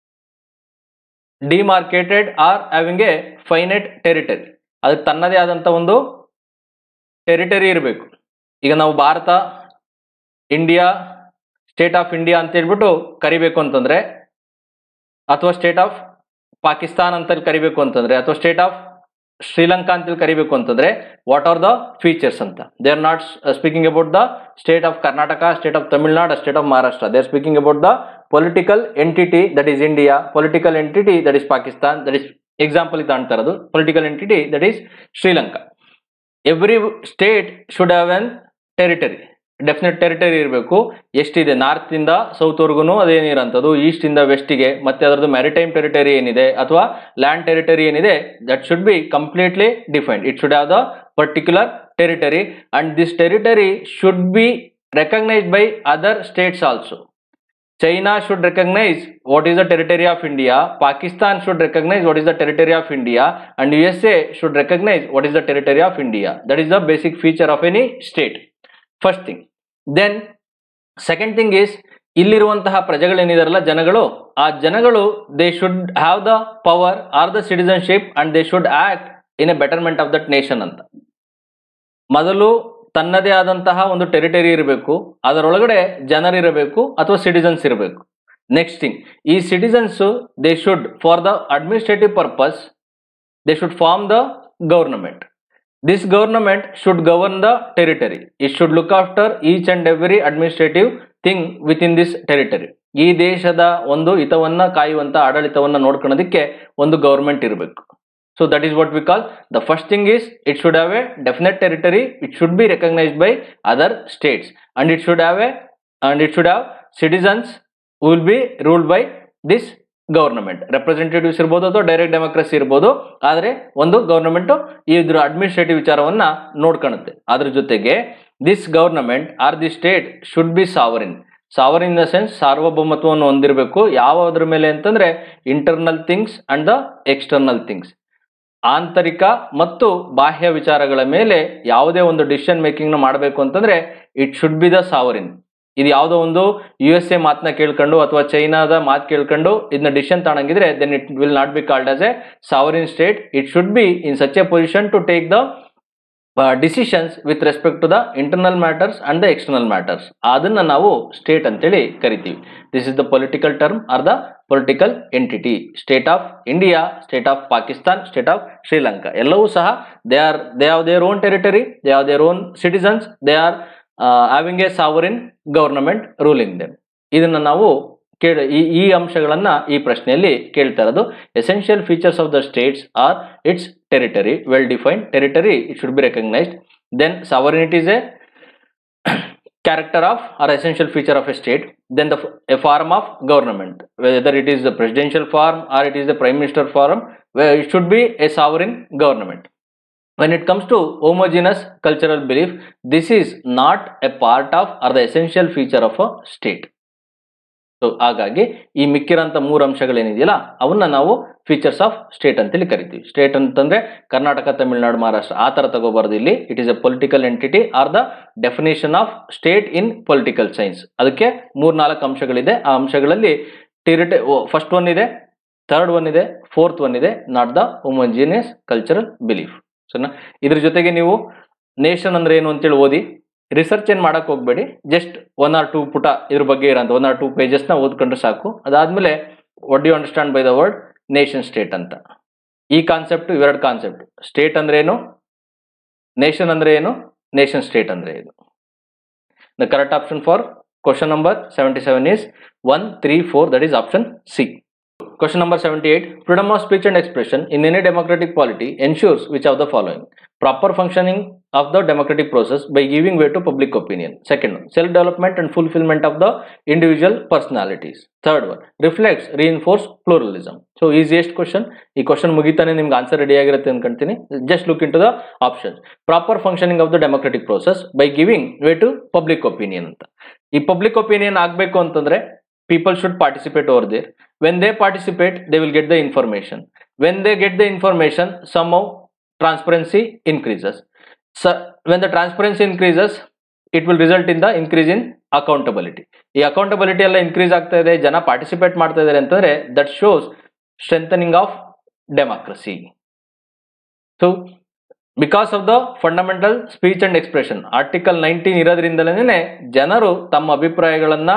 demarcated or having a finite territory. ಅದಕ್ಕೆ ತನ್ನದೇ ಆದಂತ ಒಂದು ಟೆರಿಟರಿ ಇರಬೇಕು. ಈಗ ನಾವು Bharat, India, state of India ಅಂತ ಹೇಳ್ಬಿಟ್ಟು ಕರಿಬೇಕು ಅಂತಂದ್ರೆ, ಅಥವಾ ಸ್ಟೇಟ್ ಆಫ್ ಪಾಕಿಸ್ತಾನ್ ಅಂತ ಕರಿಬೇಕು ಅಂತಂದ್ರೆ, ಅಥವಾ ಸ್ಟೇಟ್ ಆಫ್ ಶ್ರೀಲಂಕಾ ಅಂತ ಕರಿಬೇಕು ಅಂತಂದ್ರೆ ವಾಟ್ ಆರ್ ದ ಫೀಚರ್ಸ್ ಅಂತ. They are not speaking about the state of Karnataka, state of Tamil Nadu, state of Maharashtra. They are speaking about the political entity that is India, political entity that is Pakistan, that is example ಇದು ಅಂತ ಇರೋದು political entity that is Sri Lanka. Every state should have an territory, definite territory ಇರಬೇಕು. ಎಷ್ಟಿದೆ, north ಇಂದ south ವರ್ಗುನು ಅದೇನಿರಂಥದ್ದು, East ಇಂದ ವೆಸ್ಟಿಗೆ, ಮತ್ತೆ ಅದರದ್ದು maritime territory ಏನಿದೆ ಅಥವಾ ಲ್ಯಾಂಡ್ ಟೆರಿಟರಿ ಏನಿದೆ that should be completely defined. It should have the particular territory, and this territory should be recognized by other states also. China should recognize what is the territory of India, Pakistan should recognize what is the territory of India, and USA should recognize what is the territory of India. That is the basic feature of any state. First thing. Then second thing is, ಇಲ್ಲಿರುವಂತಹ ಪ್ರಜೆಗಳೇನಿದಾರಲ್ಲ, ಜನಗಳು, ಆ ಜನಗಳು they should have the power or the citizenship and they should act in a betterment of that nation ಅಂತ. ಮೊದಲು ತನ್ನದೇ ಆದಂತಹ ಒಂದು territory ಇರಬೇಕು, ಅದರೊಳಗಡೆ ಜನರಿರಬೇಕು ಅಥವಾ ಸಿಟಿಸನ್ಸ್ ಇರಬೇಕು. ನೆಕ್ಸ್ಟ್ ಥಿಂಗ್, ಈ citizens they should for the administrative purpose they should form the government. This government should govern the territory. It should look after each and every administrative thing within this territory. ಈ ದೇಶದ ಒಂದು ಹಿತವನ್ನ ಕಾಯುವಂತ ಆಡಳಿತವನ್ನ ನೋಡ್ಕೊಳ್ಳೋದಕ್ಕೆ ಒಂದು government ಇರಬೇಕು. So that is what we call the first thing is it should have a definite territory. It should be recognized by other states, and it should have citizens who will be ruled by this government. Representatives ಇರ್ಬೋದು ಅಥವಾ direct democracy ಇರ್ಬೋದು, ಆದರೆ ಒಂದು government ಇದ್ರ administrative ವಿಚಾರವನ್ನ ನೋಡ್ಕೊಳ್ಳುತ್ತೆ. ಅದ್ರ ಜೊತೆಗೆ this government or the state should be sovereign. Sovereign in the sense ಸಾರ್ವಭೌಮತ್ವವನ್ನು ಹೊಂದಿರಬೇಕು. ಯಾವುದ್ರ ಮೇಲೆ ಅಂತಂದ್ರೆ internal things and the external things, ಆಂತರಿಕ ಮತ್ತು ಬಾಹ್ಯ ವಿಚಾರಗಳ ಮೇಲೆ ಯಾವುದೇ ಒಂದು ಡಿಸಿಷನ್ ಮೇಕಿಂಗ್ ನ ಮಾಡಬೇಕು ಅಂತಂದ್ರೆ it should be the sovereign. ಇದು ಯಾವುದೋ ಒಂದು USA ಮಾತನ್ನ ಕೇಳ್ಕೊಂಡು ಅಥವಾ ಚೈನಾದ ಮಾತು ಕೇಳ್ಕೊಂಡು ಇದನ್ನ ಡಿಸಿಷನ್ ತಗೊಂಡಿದ್ರೆ then it will not be called as a sovereign state. It should be in such a position to take the decisions with respect to the internal matters and the external matters. ಅದನ್ನ ನಾವು state ಅಂತೇಳಿ ಕರಿತೀವಿ. This is the political term or the political entity. State of India, state of Pakistan, state of Sri Lanka ಎಲ್ಲವೂ ಸಹ they have their own territory, they have their own citizens, they are having a sovereign government ruling them. ಇದನ್ನ ನಾವು ಈ ಅಂಶಗಳನ್ನ ಈ ಪ್ರಶ್ನೆಯಲ್ಲಿ ಕೇಳ್ತಾ ಇರೋದು. Essential features of the states are its territory, well defined territory, it should be recognised. Then sovereignty is a character of or essential feature of a state. Then a form of government, whether it is the presidential form or it is the prime minister form, where it should be a sovereign government. When it comes to homogeneous cultural belief, this is not a part of or the essential feature of a state. So ಹಾಗಾಗಿ ಈ ಮಿಕ್ಕಿರಂತ ಮೂರು ಅಂಶಗಳೇನಿದೆಯಲ್ಲ ಅವನ್ನ ನಾವು features of state ಅಂತೇಳಿ ಕರಿತೀವಿ. State ಅಂತಂದ್ರೆ ಕರ್ನಾಟಕ, ತಮಿಳುನಾಡು, ಮಹಾರಾಷ್ಟ್ರ ಆ ಥರ ತಗೋಬಾರ್ದು. ಇಲ್ಲಿ it is a political entity or the definition of state in political science. ಅದಕ್ಕೆ 3-4 ಅಂಶಗಳಿದೆ. ಆ ಅಂಶಗಳಲ್ಲಿ ಫಸ್ಟ್ ಒನ್ ಇದೆ, ಥರ್ಡ್ ಒನ್ ಇದೆ, ಫೋರ್ತ್ ಒನ್ ಇದೆ, not the homogeneous cultural belief. ಸರಿನಾ? ಇದ್ರ ಜೊತೆಗೆ ನೀವು ನೇಷನ್ ಅಂದ್ರೆ ಏನು ಅಂತೇಳಿ ಓದಿ, ರಿಸರ್ಚ್ ಏನು ಮಾಡಕ್ ಹೋಗ್ಬೇಡಿ. ಜಸ್ಟ್ 1 or 2 ಪುಟ ಇದ್ರ ಬಗ್ಗೆ ಇರೋಂಥ 1 or 2 ಪೇಜಸ್ನ ಓದ್ಕೊಂಡ್ರೆ ಸಾಕು. ಅದಾದ್ಮೇಲೆ what do you understand by the word nation state ಅಂತ. ಈ ಕಾನ್ಸೆಪ್ಟ್, ಇವೆರಡು ಕಾನ್ಸೆಪ್ಟ್, ಸ್ಟೇಟ್ ಅಂದ್ರೆ ಏನು, ನೇಷನ್ ಅಂದ್ರೆ ಏನು, ನೇಷನ್ ಸ್ಟೇಟ್ ಅಂದ್ರೆ ಏನು. The correct option for question number 77 is 1, 3, 4, that is option C. Question number 78. Freedom of speech and expression in any democratic polity ensures which of the following? Proper functioning of the democratic process by giving way to public opinion. Second one, self-development and fulfillment of the individual personalities. Third one, reflects, reinforce pluralism. So easiest question. ಈ question ಮುಗಿತಾನೆ ನಿಮ್ಗೆ answer ready ಆಗಿರುತ್ತೆ ಅನ್ಕೊಂತೀನಿ. Just look into the options. Proper functioning of the democratic process by giving way to public opinion ಅಂತ. ಈ public opinion ಆಗಬೇಕು ಅಂತಂದ್ರೆ people should participate over there. When they participate, they will get the information. When they get the information, somehow transparency increases. So when the transparency increases, it will result in the increase in accountability. ಈ accountability ಎಲ್ಲ increase ಆಗ್ತಾ ಇದೆ, ಜನ participate ಮಾಡ್ತಾ ಇದ್ದಾರೆ ಅಂತಂದ್ರೆ that shows strengthening of democracy. So because of the fundamental speech and expression, Article 19 ಇರೋದ್ರಿಂದಲೇ ಜನರು ತಮ್ಮ ಅಭಿಪ್ರಾಯಗಳನ್ನ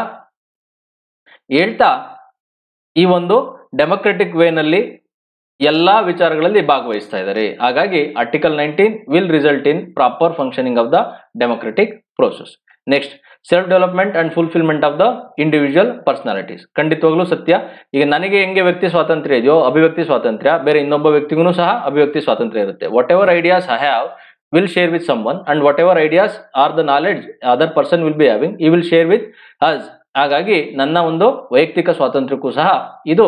ಹೇಳ್ತಾ ಈ ಒಂದು ಡೆಮೊಕ್ರೆಟಿಕ್ ವೇನಲ್ಲಿ ಎಲ್ಲಾ ವಿಚಾರಗಳಲ್ಲಿ ಭಾಗವಹಿಸ್ತಾ ಇದ್ದಾರೆ. ಹಾಗಾಗಿ article 19 will result in proper functioning of the democratic process. Next, self development and fulfilment of the individual personalities. ಖಂಡಿತವಾಗ್ಲೂ ಸತ್ಯ. ಈಗ ನನಗೆ ಹೆಂಗೆ ವ್ಯಕ್ತಿ ಸ್ವಾತಂತ್ರ್ಯ ಇದೆಯೋ ಅಭಿವ್ಯಕ್ತಿ ಸ್ವಾತಂತ್ರ್ಯ, ಬೇರೆ ಇನ್ನೊಬ್ಬ ವ್ಯಕ್ತಿಗೂ ಸಹ ಅಭಿವ್ಯಕ್ತಿ ಸ್ವಾತಂತ್ರ್ಯ ಇರುತ್ತೆ. Whatever ideas I have will share with someone, and whatever ideas or the knowledge other person will be having, he will share with us. ಹಾಗಾಗಿ ನನ್ನ ಒಂದು ವೈಯಕ್ತಿಕ ಸ್ವಾತಂತ್ರ್ಯಕ್ಕೂ ಸಹ ಇದು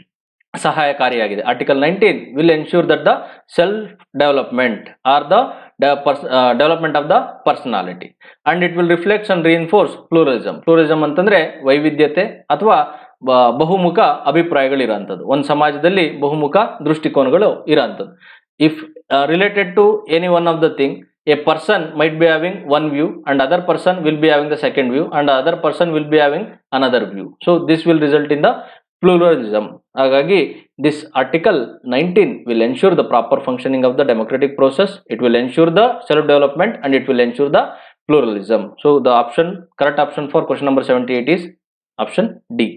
ಸಹಾಯಕಾರಿಯಾಗಿದೆ. Article 19 will ensure that the self development or the development of the personality, and it will reflect and reinforce pluralism. Pluralism ಅಂತಂದ್ರೆ ವೈವಿಧ್ಯತೆ ಅಥವಾ ಬಹುಮುಖ ಅಭಿಪ್ರಾಯಗಳಿರುವಂಥದ್ದು. ಒಂದು ಸಮಾಜದಲ್ಲಿ ಬಹುಮುಖ ದೃಷ್ಟಿಕೋನಗಳು ಇರುವಂಥದ್ದು. If related to any one of the thing, a person might be having one view and other person will be having the second view and the other person will be having another view. So this will result in the pluralism. Hagagi this article 19 will ensure the proper functioning of the democratic process. It will ensure the self development and it will ensure the pluralism. So the correct option for question number 78 is option D.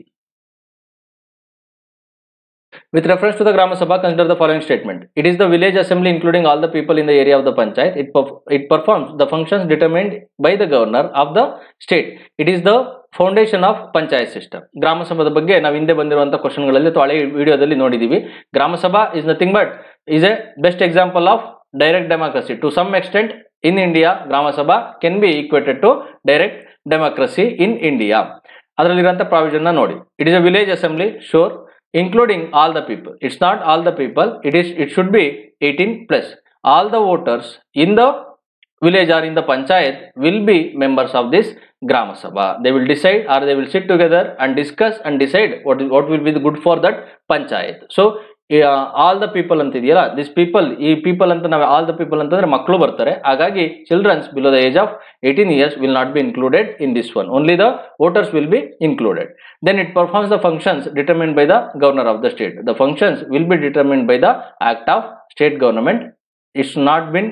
With reference to the Grama Sabha, consider the following statement. It is the village assembly including all the people in the area of the panchayat. It performs the functions determined by the governor of the state. It is the foundation of panchayat system. ಗ್ರಾಮ ಸಭಾದ ಬಗ್ಗೆ ನಾವು ಹಿಂದೆ ಬಂದಿರುವಂತಹ ಕ್ವಶನ್ಗಳಲ್ಲಿ ಅಥವಾ ಹಳೆ ವಿಡಿಯೋದಲ್ಲಿ ನೋಡಿದೀವಿ. Gram sabha is nothing but is a best example of direct democracy. To some extent in India gram sabha can be equated to direct democracy in India. ಅದರಲ್ಲಿರುವಂತಹ ಪ್ರಾವಿಷನ್ ನೋಡಿ. It is a village assembly, sure, including all the people. It's not all the people, it should be 18 plus. All the voters in the village or in the panchayat will be members of this Grama Sabha. They will decide or they will sit together and discuss and decide what will be the good for that panchayat. So all the people ಅಂತಿದೆಯಲ್ಲ, this people, ಈ people ಅಂತ ನಾವು all the people ಅಂತಂದ್ರೆ ಮಕ್ಕಳು ಬರ್ತಾರೆ. ಹಾಗಾಗಿ children below the age of 18 years will not be included in this one. Only the voters will be included. Then it performs the functions determined by the governor of the state. The functions will be determined by the act of state government. It's not been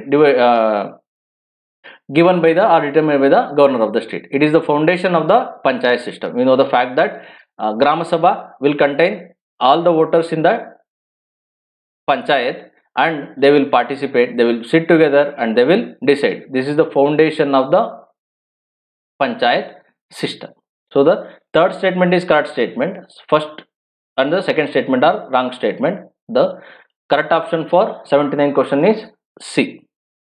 given by the or determined by the governor of the state. It is the foundation of the panchayat system. We know the fact that Grama Sabha will contain all the voters in the panchayat and they will participate, they will sit together and they will decide. This is the foundation of the panchayat system. So the third statement is correct statement. First and the second statement are wrong statement. The correct option for 79 question is C.